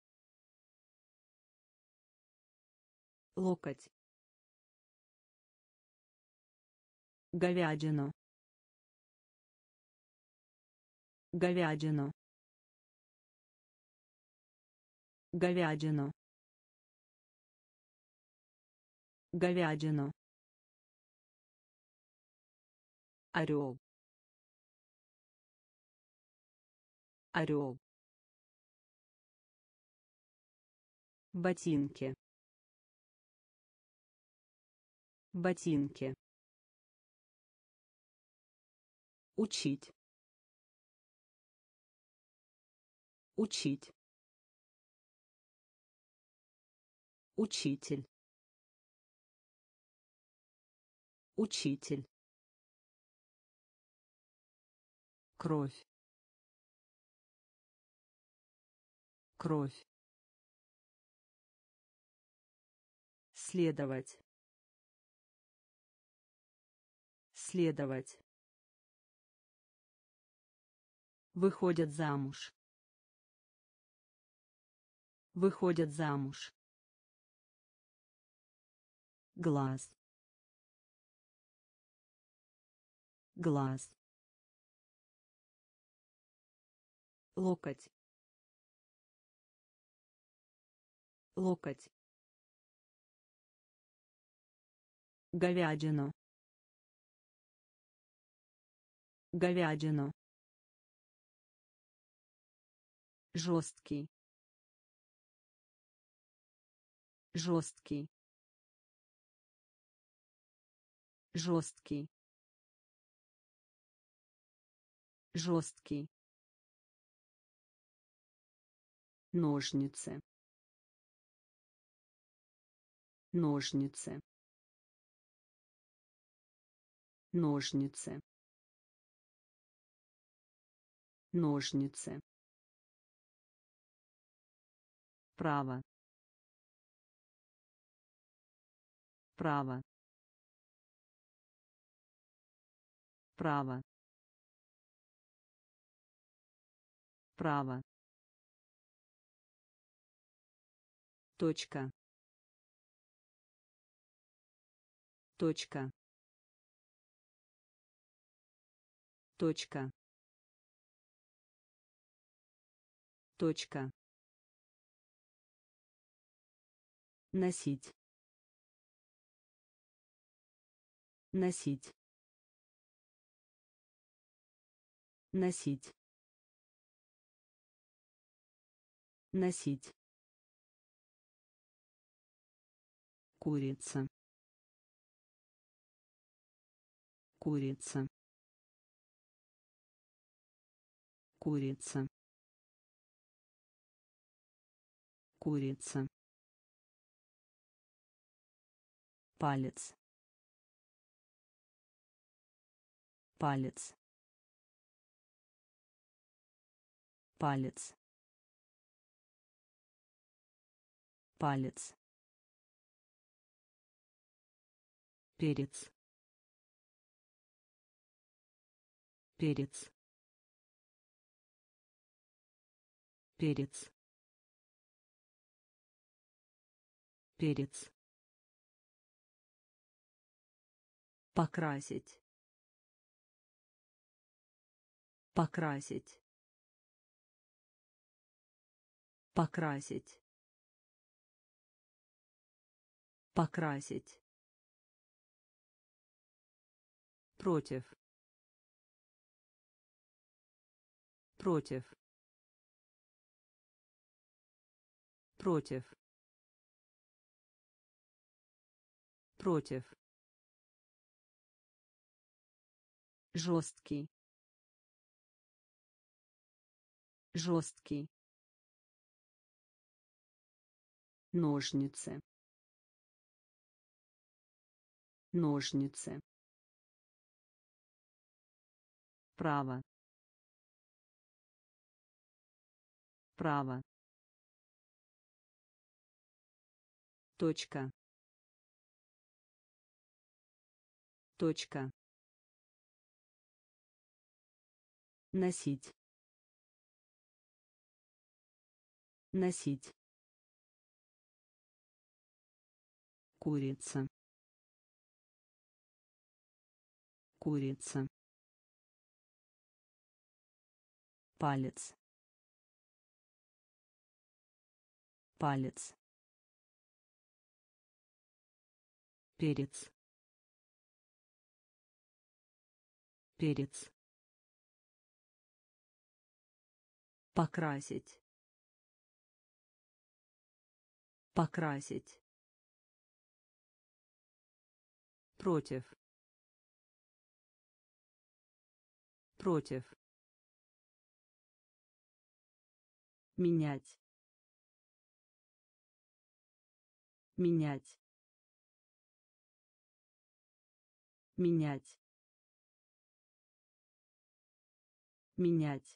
локоть, говядину, говядину, говядину, говядину, орел, орел, ботинки, ботинки, учить, Учить. Учитель. Учитель. Кровь. Кровь. Следовать. Следовать. Выходят замуж. Выходят замуж. Глаз. Глаз. Локоть. Локоть. Говядину. Говядину. Жесткий. Жесткий. Жесткий. Жесткий. Ножницы. Ножницы. Ножницы. Ножницы. Право. Право. Право. Право. Точка. Точка. Точка. Точка. Носить. Носить. Носить. Носить. Курица. Курица. Курица. Курица. Палец. Палец. Палец. Палец. Перец. Перец. Перец. Перец. Покрасить. Покрасить. Покрасить. Покрасить. Против. Против. Против. Против. Жесткий. Жесткий. Ножницы. Ножницы. Право. Право. Точка. Точка. Носить. Носить. Курица. Курица. Палец. Палец. Перец. Перец. Покрасить. Покрасить. Против. Против. менять, менять, менять, менять.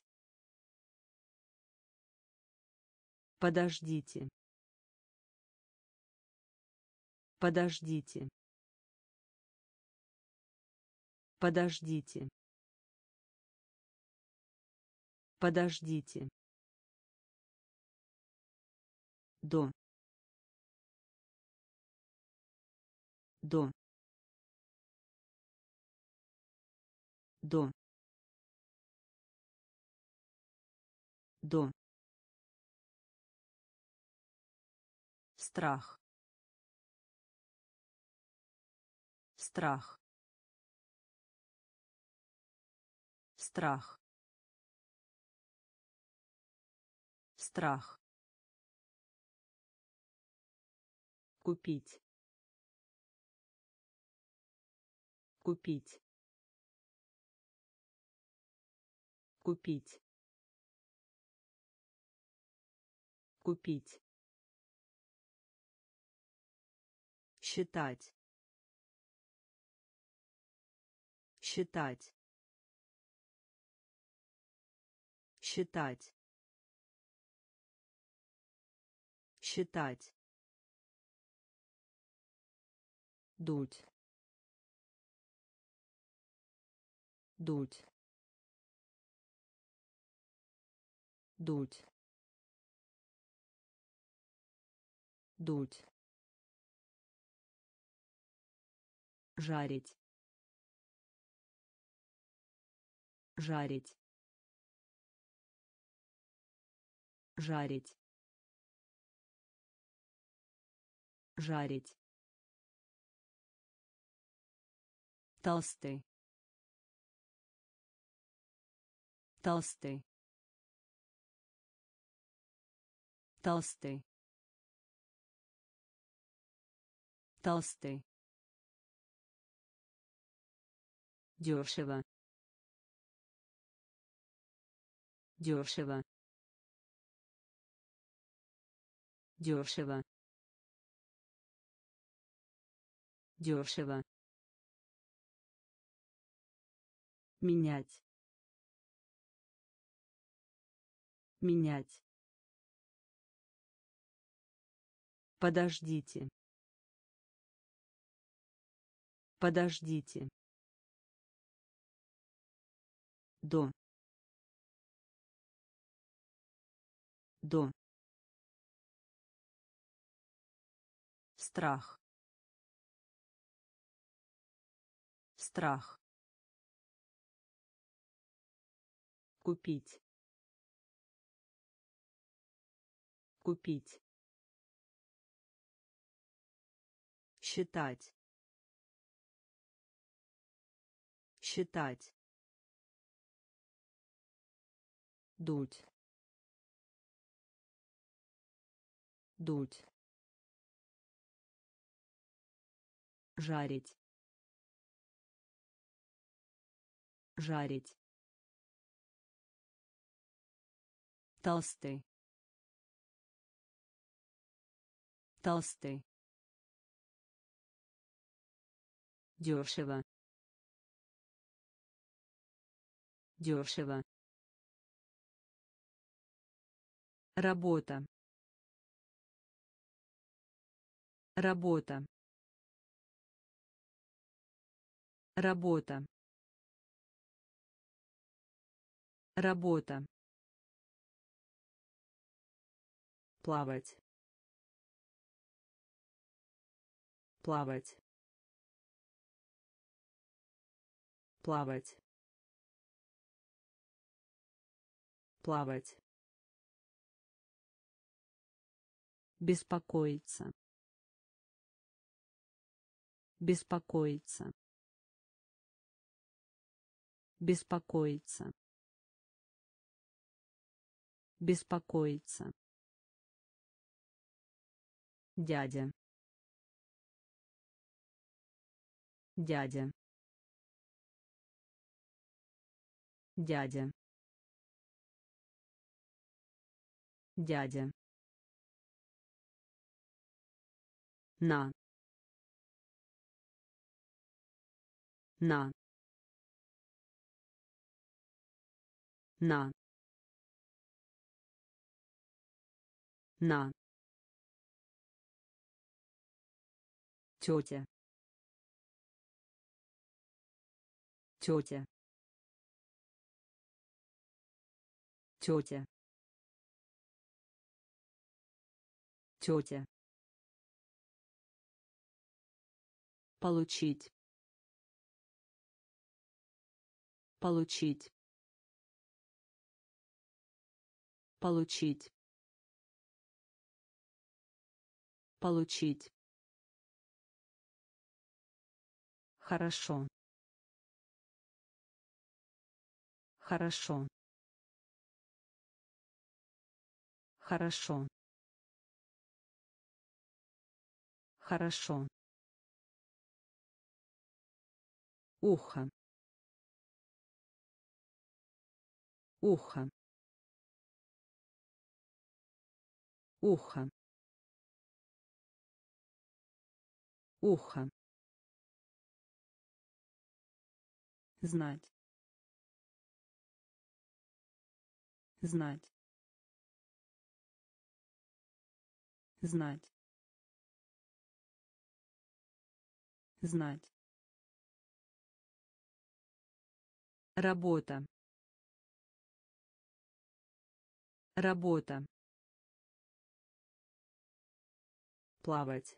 Подождите. Подождите. Подождите. Подождите. До. До. До. До. Страх. Страх. Страх. Страх. Купить. Купить. Купить. Купить. Считать. Считать. Считать. Считать. Дуть. Дуть. Дуть. Дуть. Жарить. Жарить. Жарить. Жарить. Толстый. Толстый. Толстый. Толстый. Дешево. Дешево. Дешево. Дешево. Менять. Менять. Подождите. Подождите. До. До. Страх. Страх. Купить. Купить. Считать. Считать. Дуть. Дуть. Жарить. Жарить. Толстый. Толстый. Дешево. Дешево. Работа. Работа. Работа. Работа. Плавать. Плавать. Плавать. Плавать. Беспокоиться. Беспокоиться. Беспокоиться. Беспокоиться. Дядя. Дядя. Дядя. Дядя. На. На. На. На. Тетя. Тетя. Тетя. Тетя. Получить. Получить. Получить. Получить. Хорошо. Хорошо. Хорошо. Хорошо. Ухо. Ухо. Ухо. Ухо. Знать. Знать. Знать. Знать. Работа. Работа. Плавать.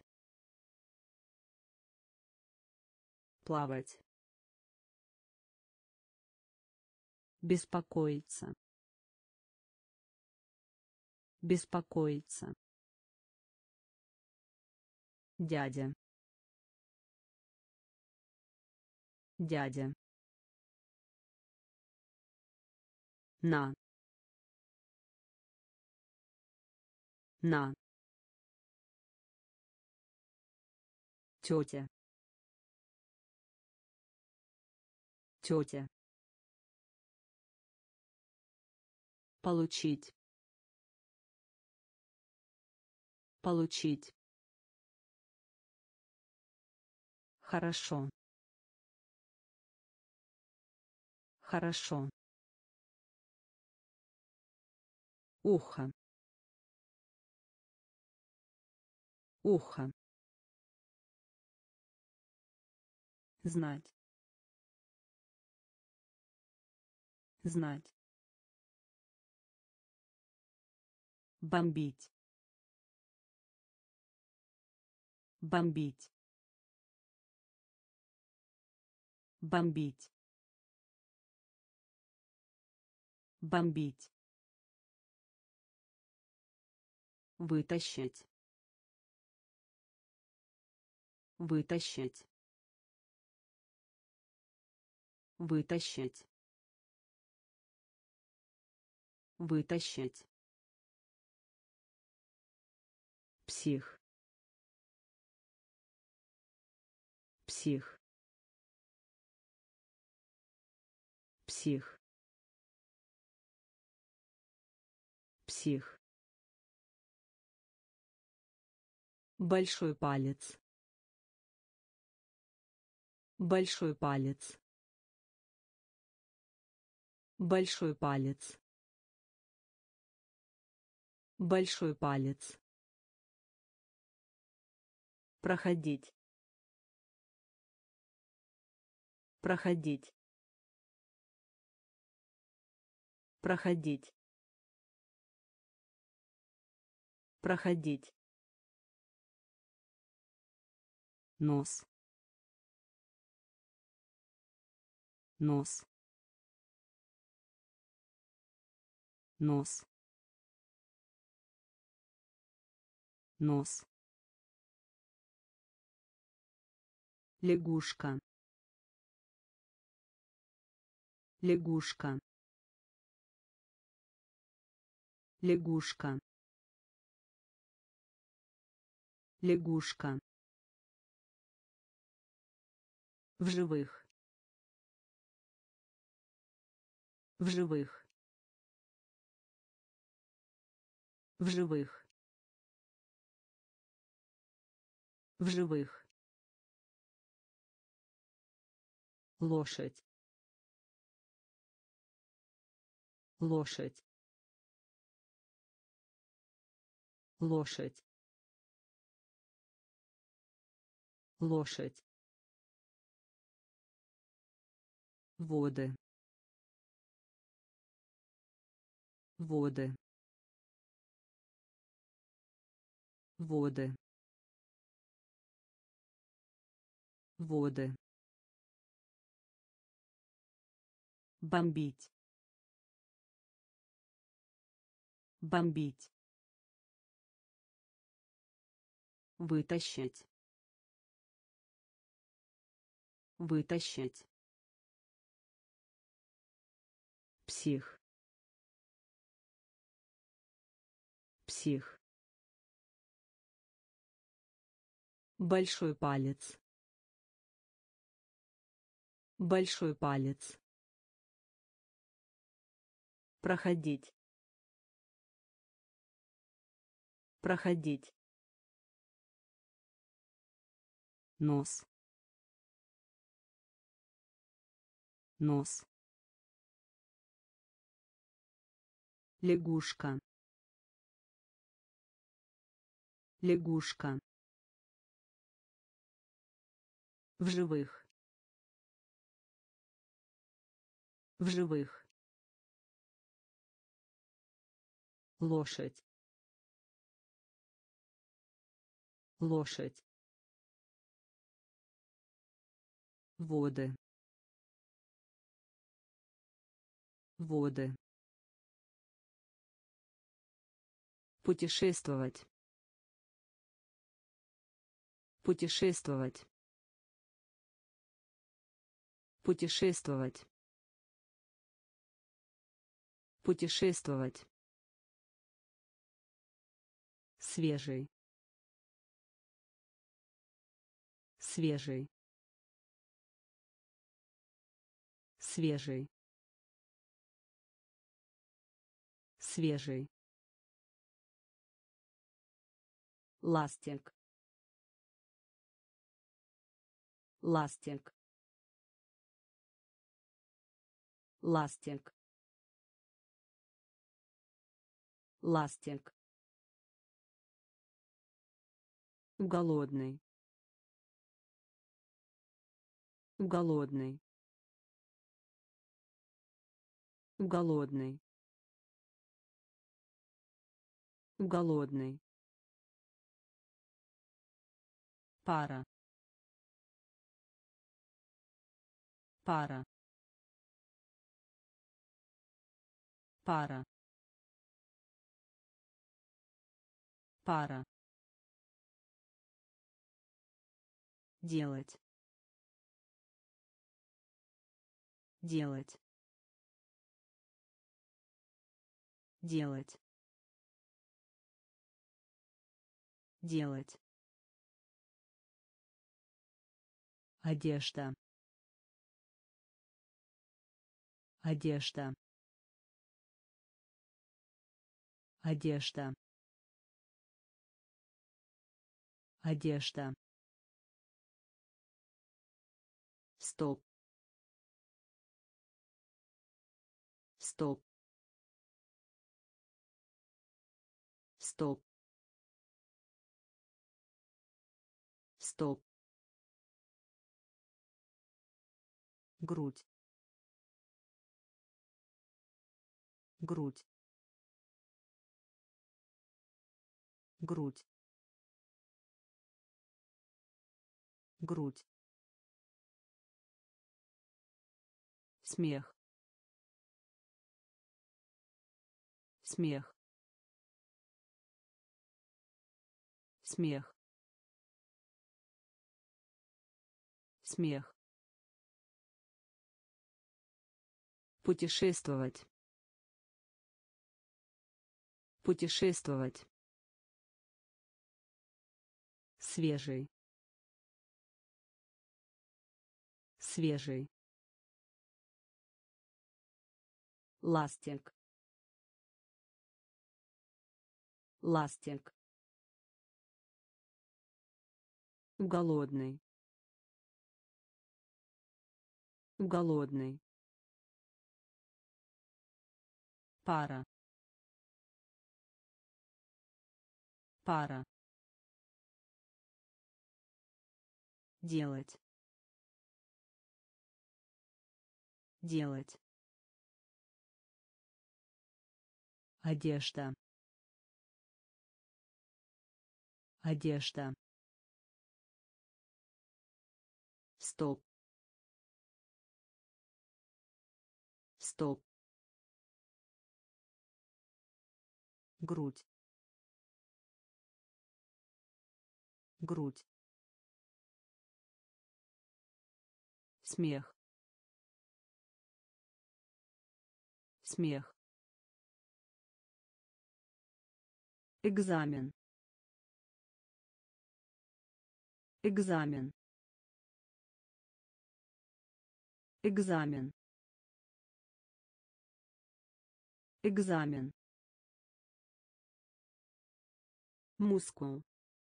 Плавать. Беспокоиться. Беспокоиться. Дядя. Дядя. На. На. Тетя. Тетя. Получить. Получить. Хорошо. Хорошо. Ухо. Ухо. Знать. Знать. Бомбить. Бомбить. Бомбить. Бомбить. Вытащить. Вытащить. Вытащить. Вытащить. Псих. Псих. Псих. Псих. Большой палец. Большой палец. Большой палец. Большой палец. Проходить. Проходить. Проходить. Проходить. Нос. Нос. Нос. Нос. Лягушка. Лягушка. Лягушка. Лягушка. В живых. В живых. В живых. В живых. Лошадь. Лошадь. Лошадь. Лошадь. Воды. Воды. Воды. Воды. Бомбить. Бомбить. Вытащить. Вытащить. Псих. Псих. Большой палец. Большой палец. Проходить. Проходить. Нос. Нос. Лягушка. Лягушка. В живых. В живых. Лошадь. Лошадь. Воды. Воды. Путешествовать. Путешествовать. Путешествовать. Путешествовать. Свежий. Свежий. Свежий. Свежий. Ластик. Ластик. Ластик. Ластик. Голодный. Голодный. Голодный. Голодный. Пара. Пара. Пара. Пара. Делать. Делать. Делать. Делать. Одежда. Одежда. Одежда. Одежда. Стоп. Стоп. Стоп. Стоп. Грудь. Грудь. Грудь. Грудь. Смех. Смех. Смех. Смех. Путешествовать. Путешествовать. Свежий. Свежий. Ластик. ластик, голодный, голодный, пара, пара, делать, делать, одежда, одежда, стоп, стоп, грудь, грудь, смех, смех, экзамен, экзамен, экзамен, экзамен, мускул,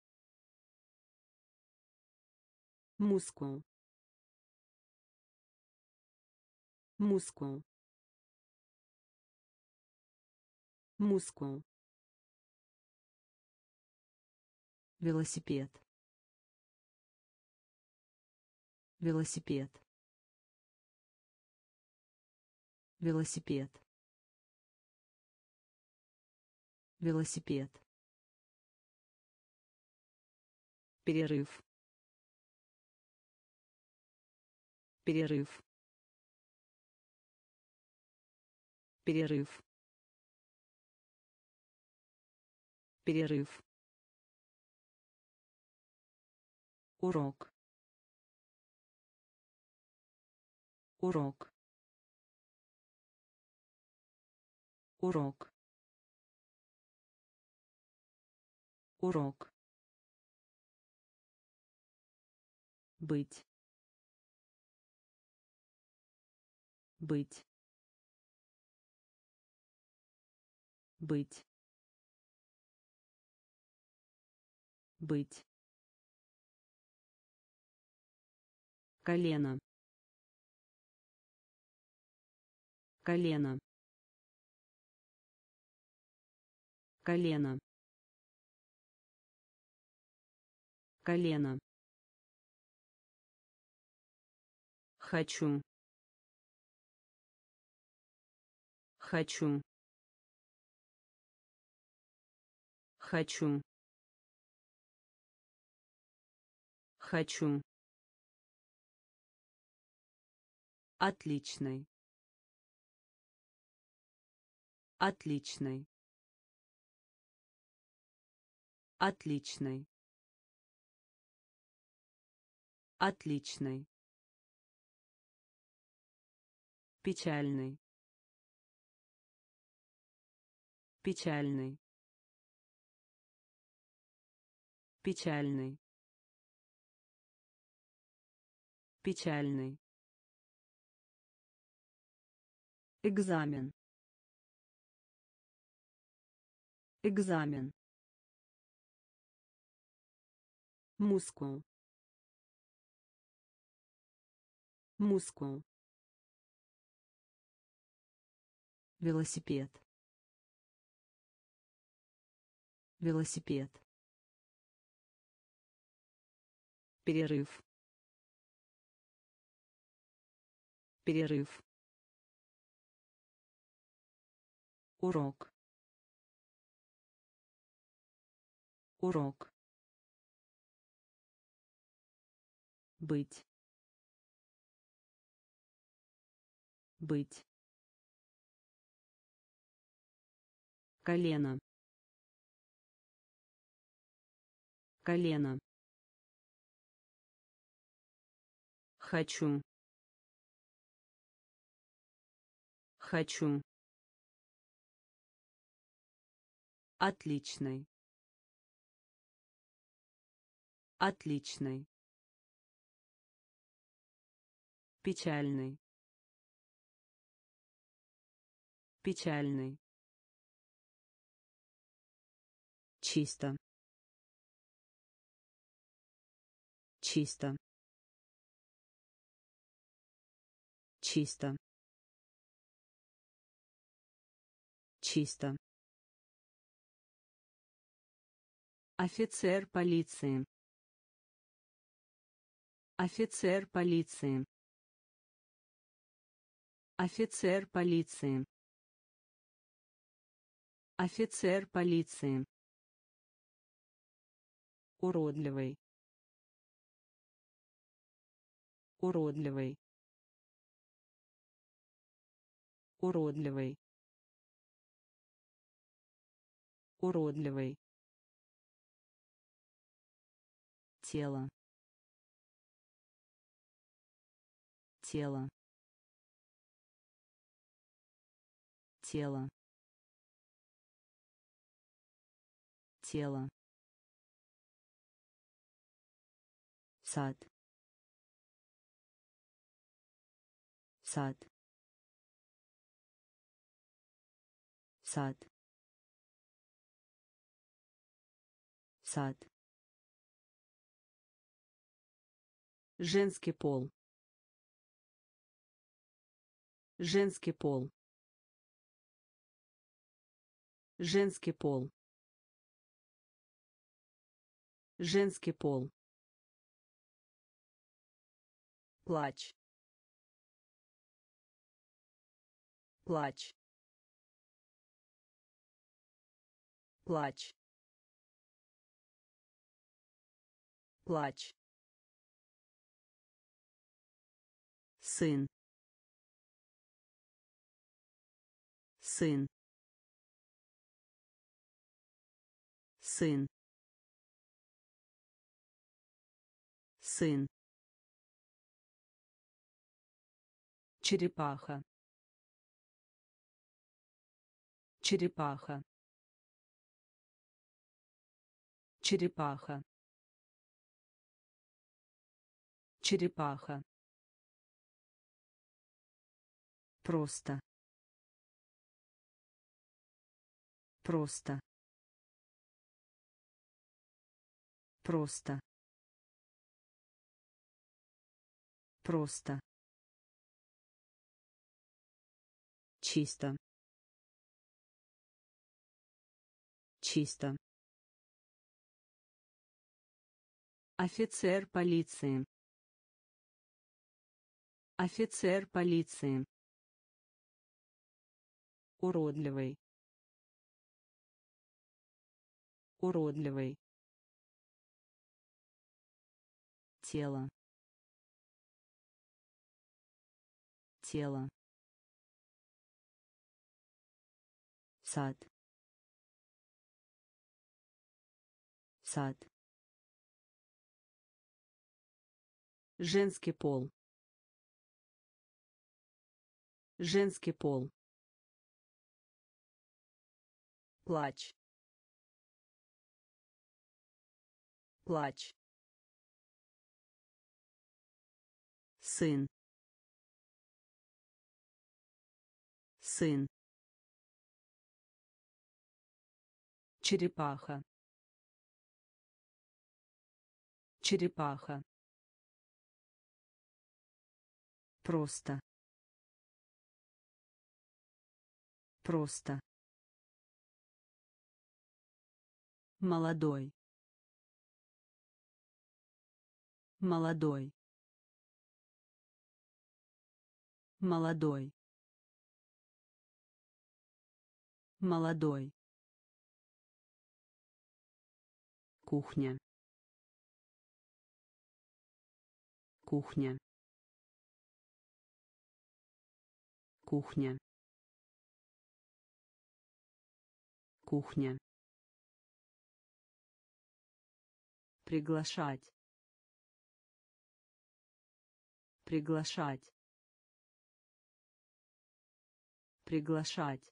мускул, мускул, мускул, велосипед, велосипед, велосипед, велосипед, перерыв, перерыв, перерыв, перерыв, урок, урок, урок, урок, быть, быть, быть, быть, колено, колено, колено, колено, хочу, хочу, хочу, хочу, отличный, отличный, отличный, отличный, печальный, печальный, печальный, печальный, экзамен, экзамен, мускул, мускул, велосипед, велосипед, перерыв, перерыв, урок, урок, быть, быть, колено, колено, хочу, хочу, отличный, отличный, печальный, печальный, чисто, чисто, чисто, чисто. Офицер полиции. Офицер полиции. Офицер полиции. Офицер полиции. Уродливый. Уродливый. Уродливый. Уродливый. Тело. Тело. Тело. Тело. Сад. Сад. Сад. Сад. Женский пол. Женский пол. Женский пол. Женский пол. Плач. Плач. Плач. Плач. Сын. Сын. Сын. Сын. Черепаха. Черепаха. Черепаха. Черепаха. Просто. Просто. Просто. Просто. Чисто. Чисто. Офицер полиции. Офицер полиции. Уродливый. Уродливый. Тело. Тело. Сад. Сад. Женский пол. Женский пол. Плач. Плач. Сын. Сын. Черепаха. Черепаха. Просто. Просто. Молодой. Молодой. Молодой. Молодой. Кухня. Кухня. Кухня. Кухня. Приглашать. Приглашать. Приглашать.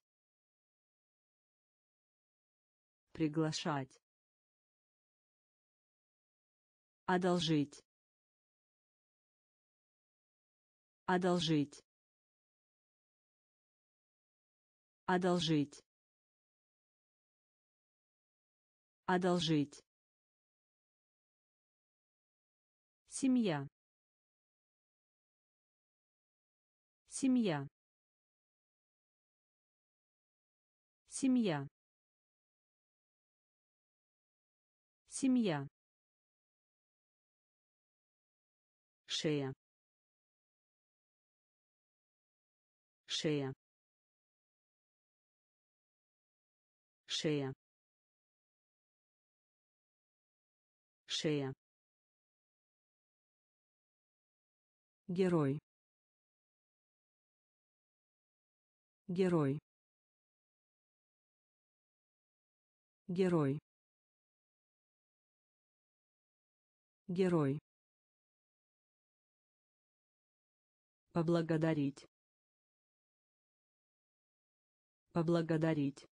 Приглашать. Одолжить. Одолжить. Одолжить. Одолжить. Семья. Семья. Семья. Семья. Шея. Шея. Шея. Шея. Герой. Герой. Герой. Герой. Поблагодарить. Поблагодарить.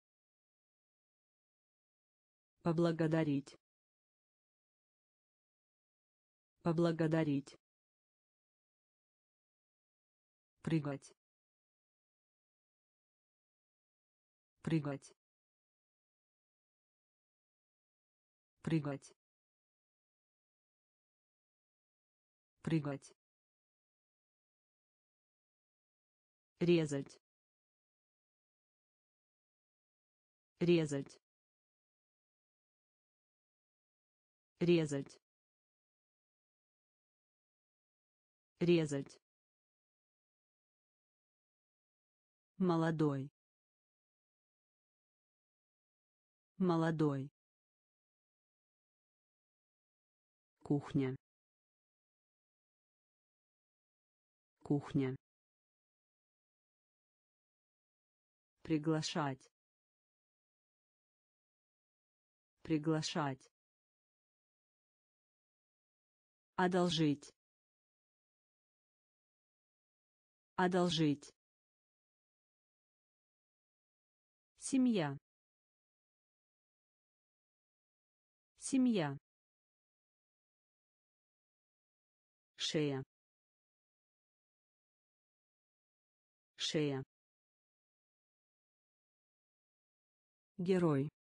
Поблагодарить. Поблагодарить. Прыгать. Прыгать. Прыгать. Прыгать. Резать. Резать. Резать. Резать. Молодой. Молодой. Кухня. Кухня. Приглашать. Приглашать. Одолжить. Одолжить. Семья. Семья. Шея. Шея. Герой.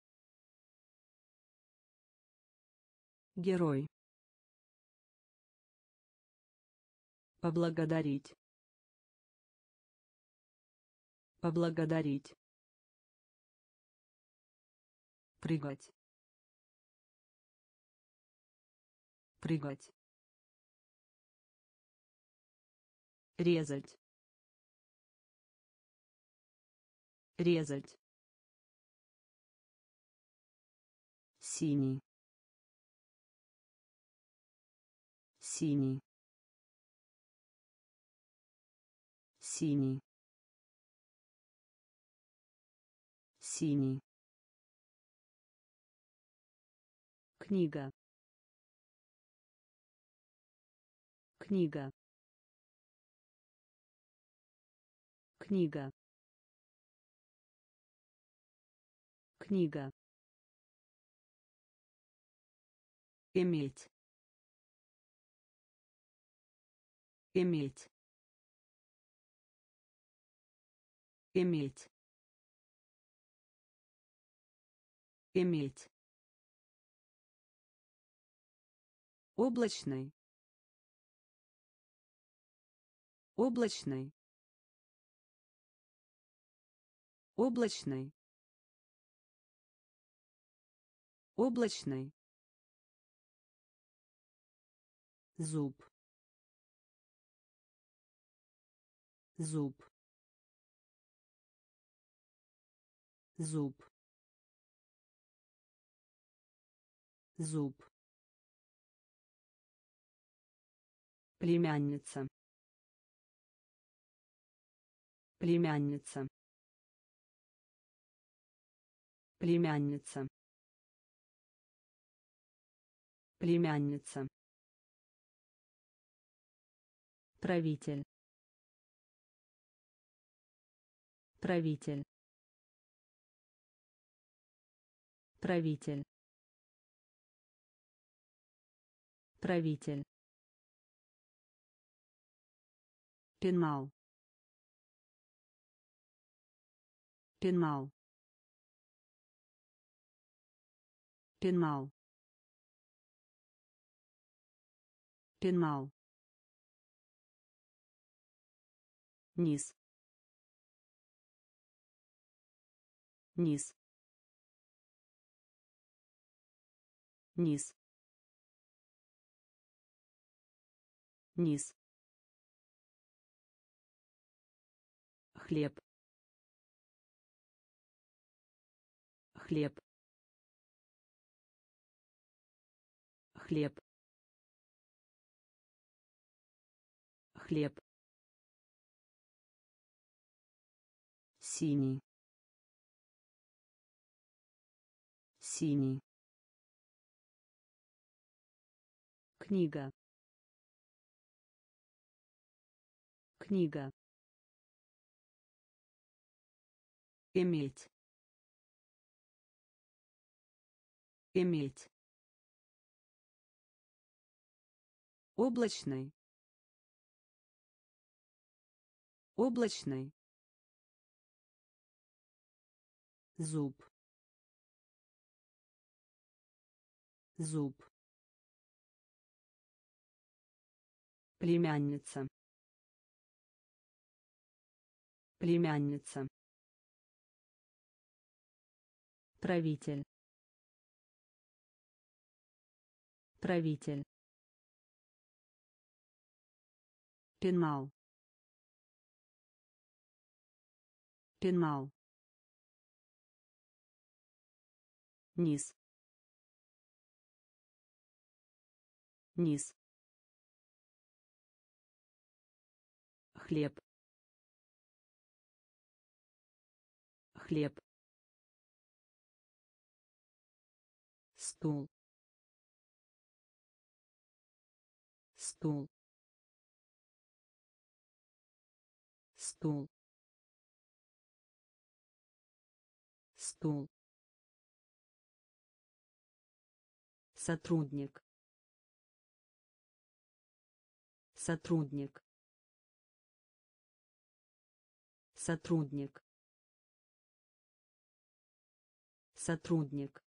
Герой. Поблагодарить. Поблагодарить. Прыгать. Прыгать. Резать. Резать. Синий. Синий. Синий. Синий. Книга. Книга. Книга. Книга. Иметь. Иметь. Иметь. Иметь. Облачный. Облачный. Облачный. Облачный. Зуб. Зуб. Зуб. Зуб. Племянница. Племянница. Племянница. Племянница. Правитель. Правитель. Правитель. Правитель. Пенал. Пенал. Пенал. Пенал. Низ. Низ. Низ. Низ. Хлеб. Хлеб. Хлеб. Хлеб. Синий. Синий. Книга. Книга. Иметь. Иметь. Облачный. Облачный. Зуб. Зуб. Племянница. Племянница. Правитель. Правитель. Пенал. Пенал. Низ. Низ. Хлеб. Хлеб. Стул. Стул. Стул. Стул. Сотрудник. Сотрудник. Сотрудник. Сотрудник.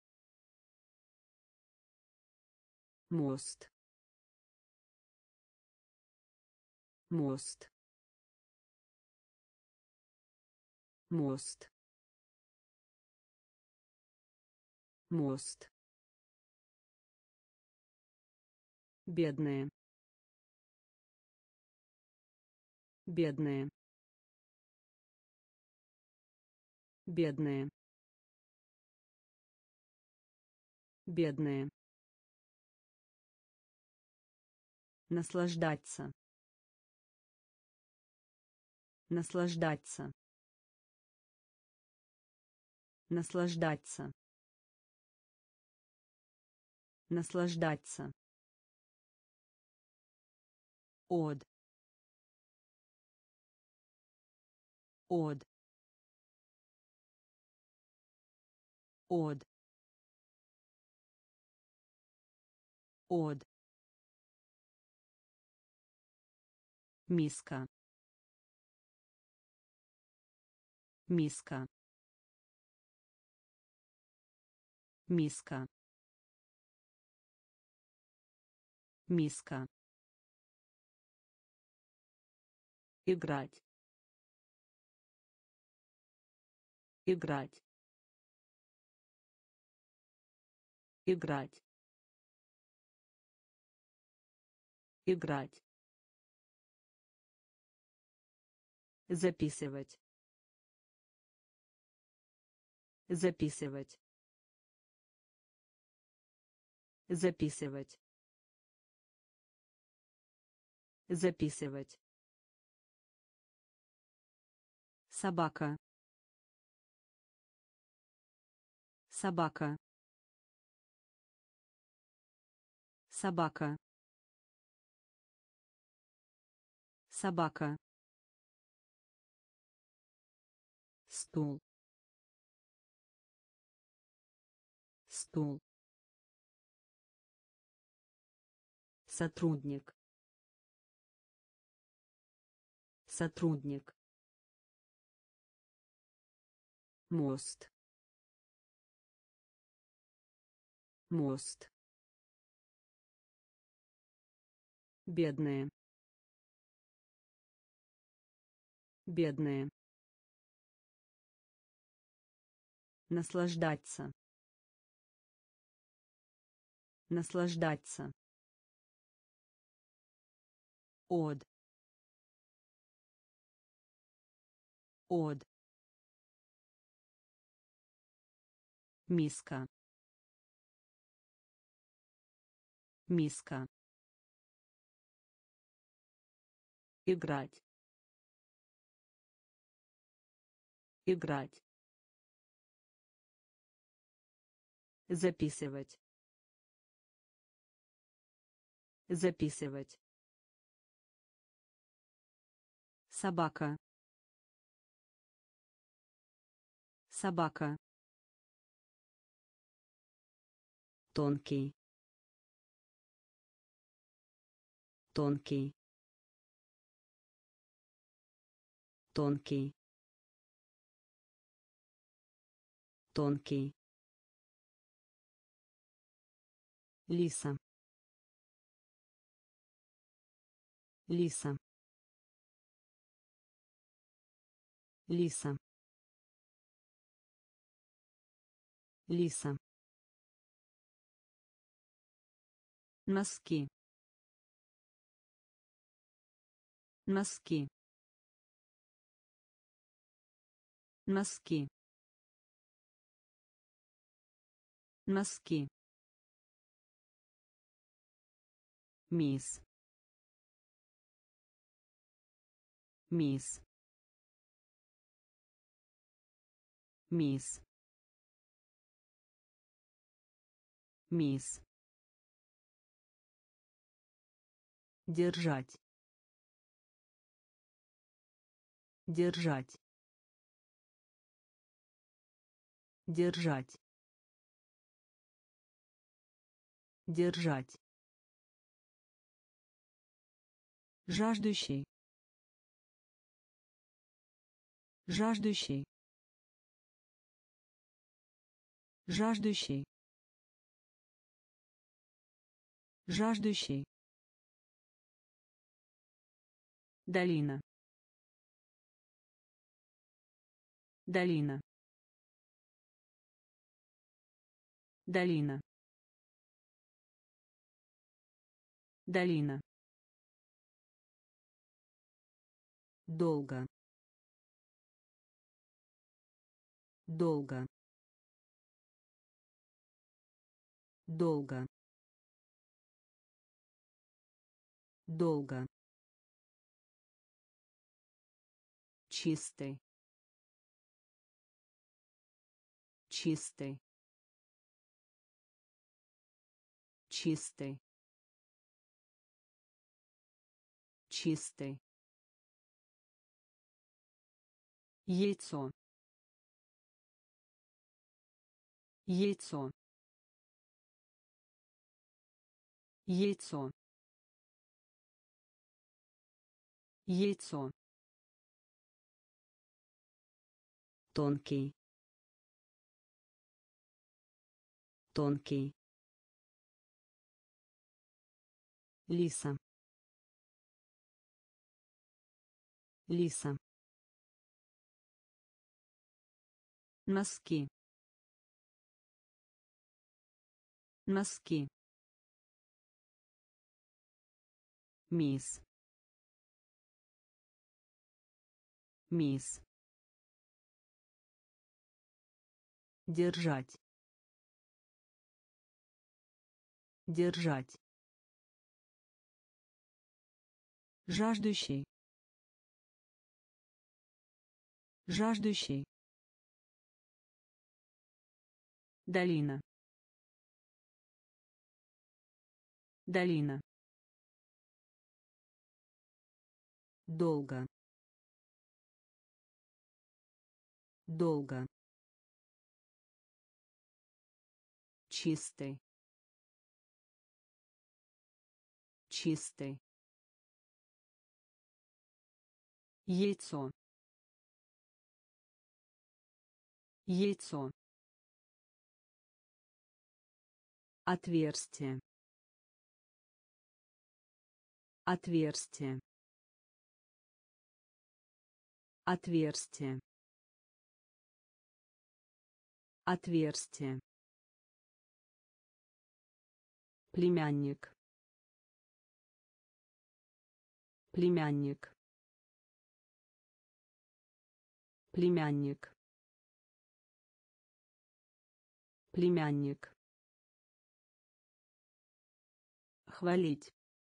Мост. Мост. Мост. Мост. Бедные. Бедные. Бедные. Бедные. Наслаждаться. Наслаждаться. Наслаждаться. Наслаждаться. Од. Од. Од. Од. Миска. Миска. Миска. Миска. Играть. Играть. Играть. Играть. Записывать. Записывать. Записывать. Записывать. Собака. Собака. Собака. Собака. Стул. Стул. Сотрудник. Сотрудник. Мост. мост, бедные, бедные, наслаждаться, наслаждаться, от, от, миска, миска, играть, играть, записывать, записывать, собака, собака, тонкий, тонкий, тонкий, тонкий, лиса, лиса, лиса, лиса, носки, носки, носки, носки, мисс, мисс, мисс, мисс, держать, держать, держать, держать, жаждущий, жаждущий, жаждущий, жаждущий, долина, долина, долина, долина, долго, долго, долго, долго, чистый, чистый, чистый, чистый, яйцо, яйцо, яйцо, яйцо, тонкий, тонкий, лиса, лиса, носки, носки, мисс, мисс, держать, держать, жаждущий, жаждущий, долина, долина, долго, долго, чистый, чистый, яйцо, яйцо, Отверстие. Отверстие. Отверстие. Отверстие. Племянник. Племянник. Племянник. Племянник. Хвалить.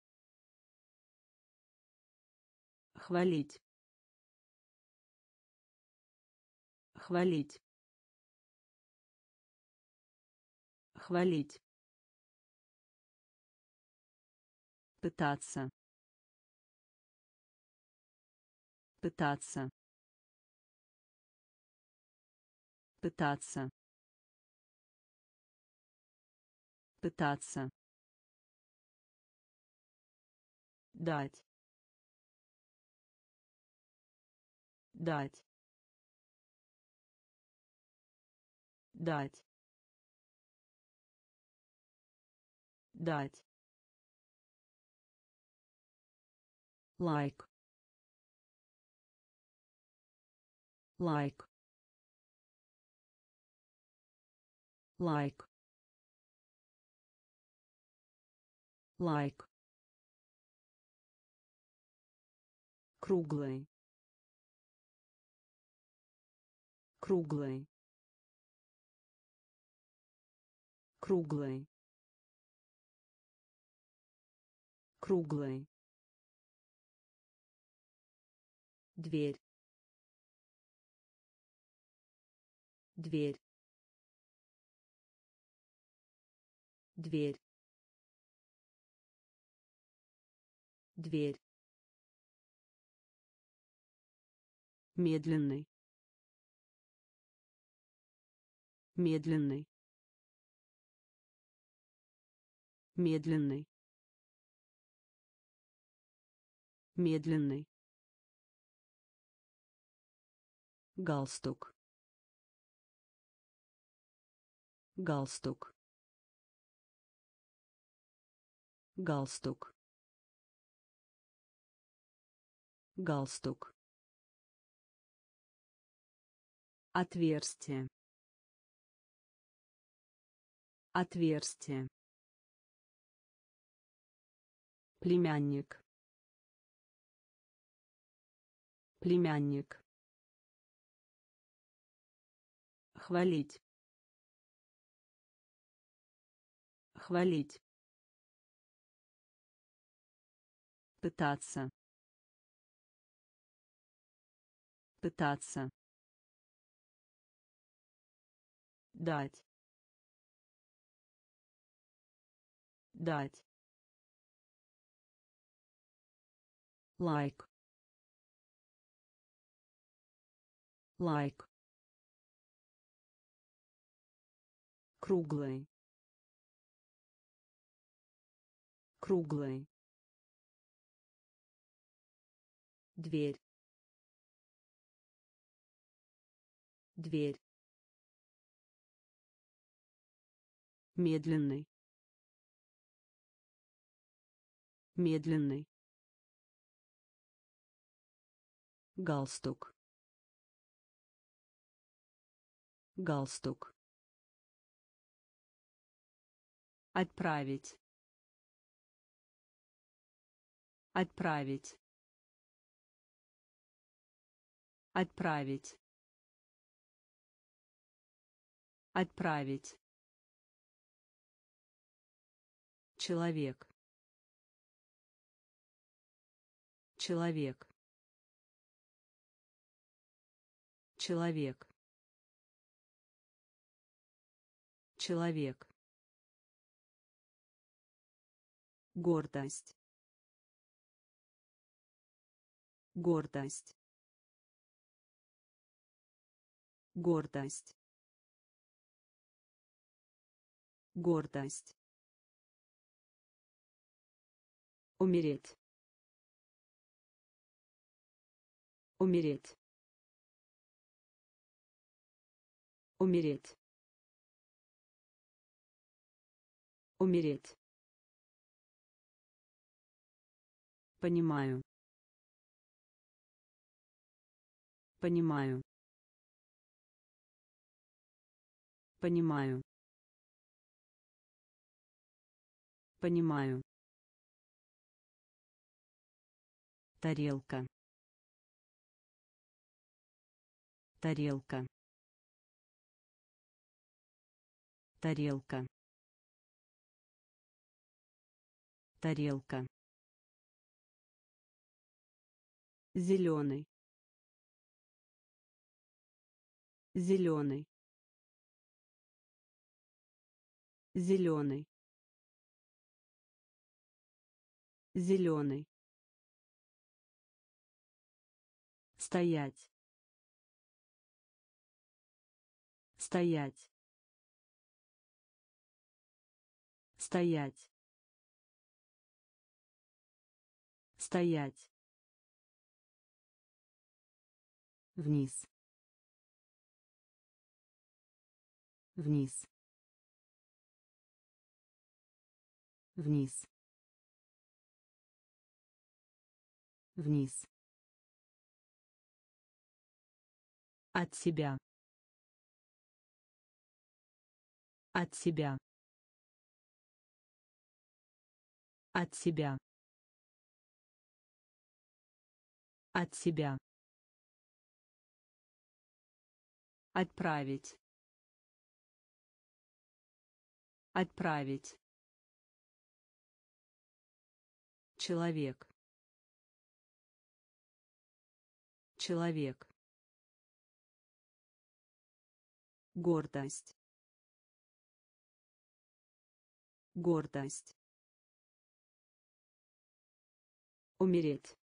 Хвалить. Хвалить. Хвалить. Пытаться. Пытаться. Пытаться. Пытаться. Дать. Дать. Дать. Дать. Лайк. Лайк. Лайк. Лайк. Круглый. Круглый. Круглый. Круглый. Дверь. Дверь. Дверь. Дверь. Медленный. Медленный. Медленный. Медленный. Галстук. Галстук. Галстук. Галстук. Отверстие. Отверстие. Племянник. Племянник. Хвалить. Хвалить. Пытаться. Пытаться. Дать. Дать. Лайк. Лайк. Круглый. Круглый. Дверь. Дверь. Медленный. Медленный. Галстук. Галстук. Отправить. Отправить. Отправить. Отправить. Человек. Человек. Человек. Человек. Гордость. Гордость. Гордость. Гордость. Умереть. Умереть. Умереть. Умереть. Понимаю. Понимаю. Понимаю. Понимаю. Тарелка. Тарелка. Тарелка. Тарелка. Зеленый. Зеленый. Зеленый. Зеленый. Стоять. Стоять. Стоять. Стоять. Вниз. Вниз. Вниз. Вниз. От себя. От себя. От себя. От себя. Отправить. Отправить. Человек. Человек. Гордость. Гордость. Умереть.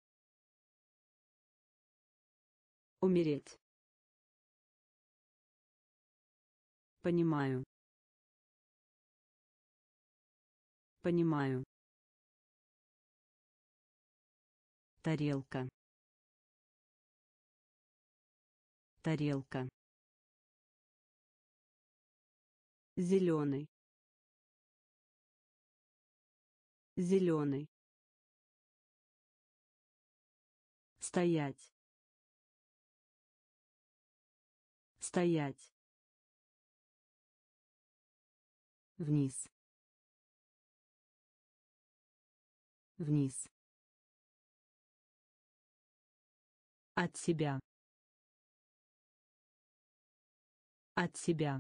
Умереть. Понимаю. Понимаю. Тарелка. Тарелка. Зеленый. Зеленый. Стоять. Стоять. Вниз. Вниз. От себя. От себя.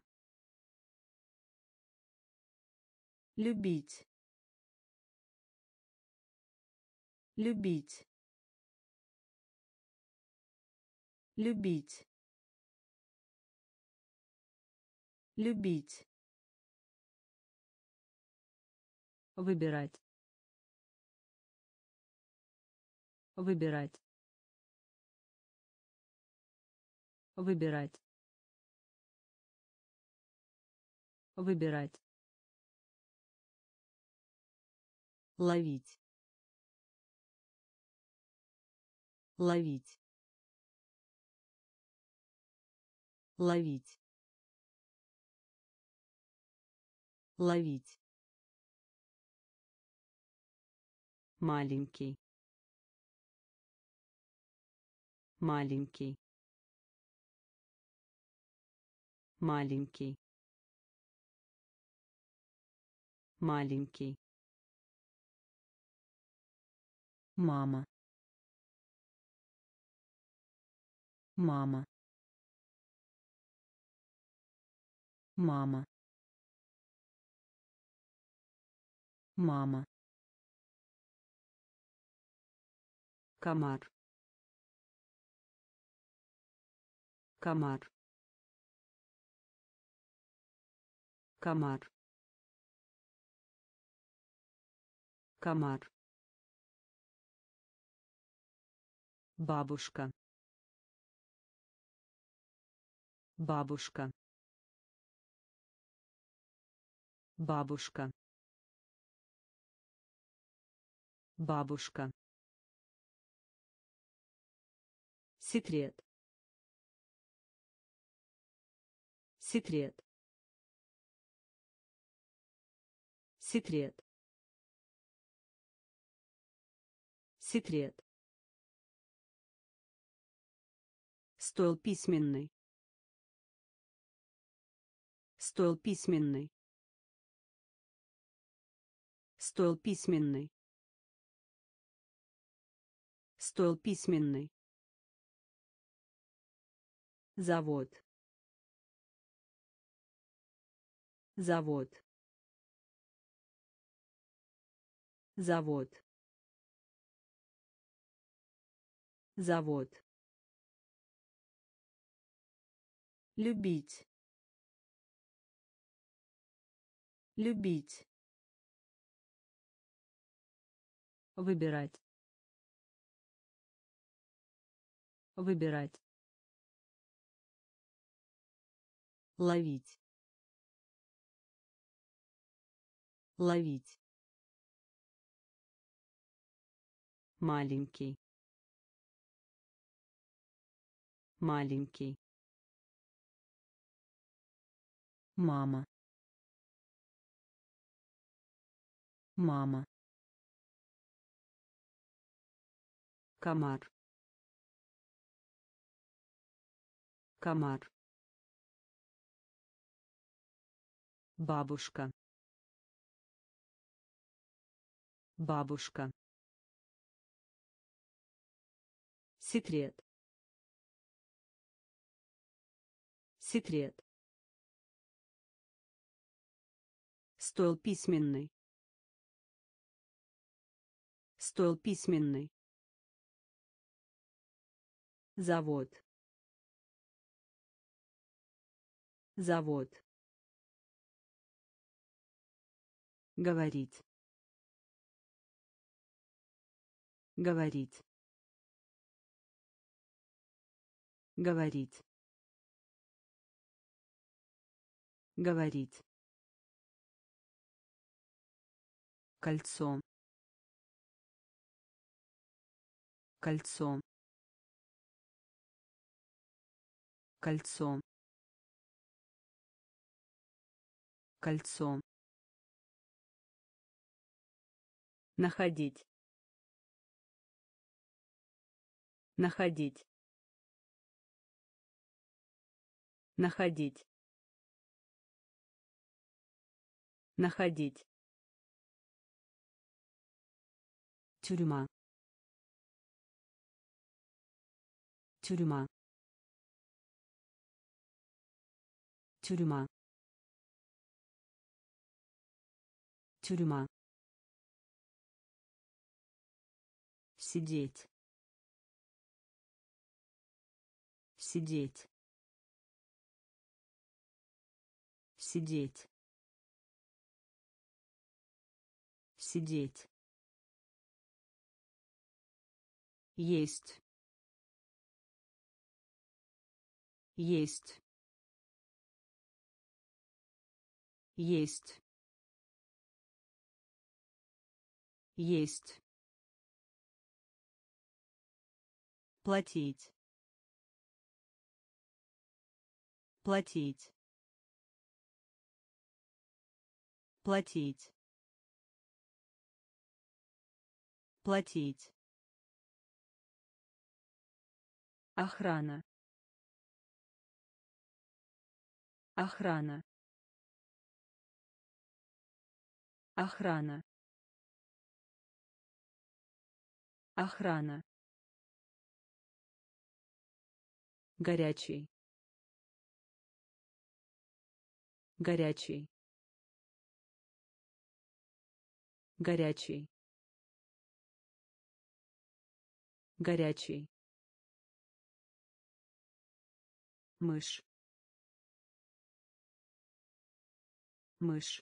Любить. Любить. Любить. Любить. Выбирать. Выбирать. Выбирать. Выбирать. Ловить. Ловить. Ловить. Ловить. Маленький. Маленький. Маленький. Маленький. Мама. Мама. Мама. Мама. Комар. Комар. Комар. Комар. Бабушка. Бабушка. Бабушка. Бабушка. Секрет. Секрет. Секрет. Секрет. Стол письменный. Стол письменный. Стол письменный. Стол письменный. Завод. Завод. Завод. Завод. Любить. Любить. Выбирать. Выбирать. Ловить. Ловить. Маленький. Маленький. Мама. Мама. Комар. Комар. Бабушка. Бабушка. Секрет. Секрет. Стол письменный. Стол письменный. Завод. Завод. Говорить. Говорить. Говорить. Говорить. Кольцо. Кольцо. Кольцо. Кольцо. Находить. Находить. Находить. Находить. Тюрьма. Тюрьма. Тюрьма. Тюрьма. Сидеть. Сидеть. Сидеть. Сидеть. Есть. Есть. Есть. Есть. Платить. Платить. Платить. Платить. Охрана. Охрана. Охрана. Охрана. Горячий. Горячий. Горячий. Горячий. Мышь. Мышь.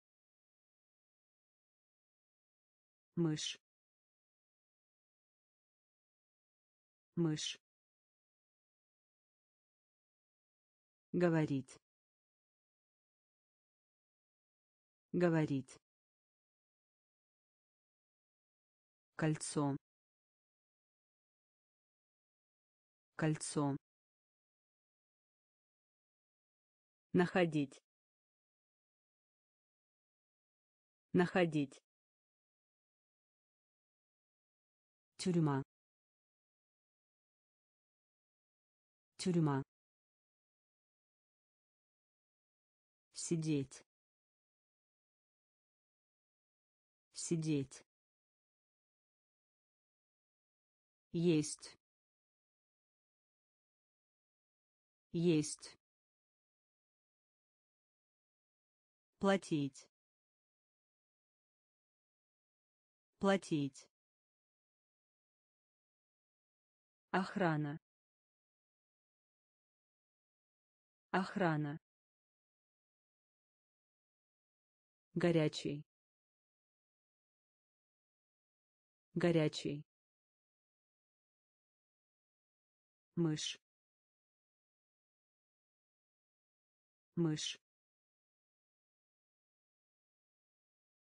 Мышь. Мышь. Говорить. Говорить. Кольцо. Кольцо. Находить. Находить. Тюрьма. Тюрьма. Сидеть. Сидеть. Есть. Есть. Платить. Платить. Охрана. Охрана. Горячий. Горячий. Мышь. Мышь.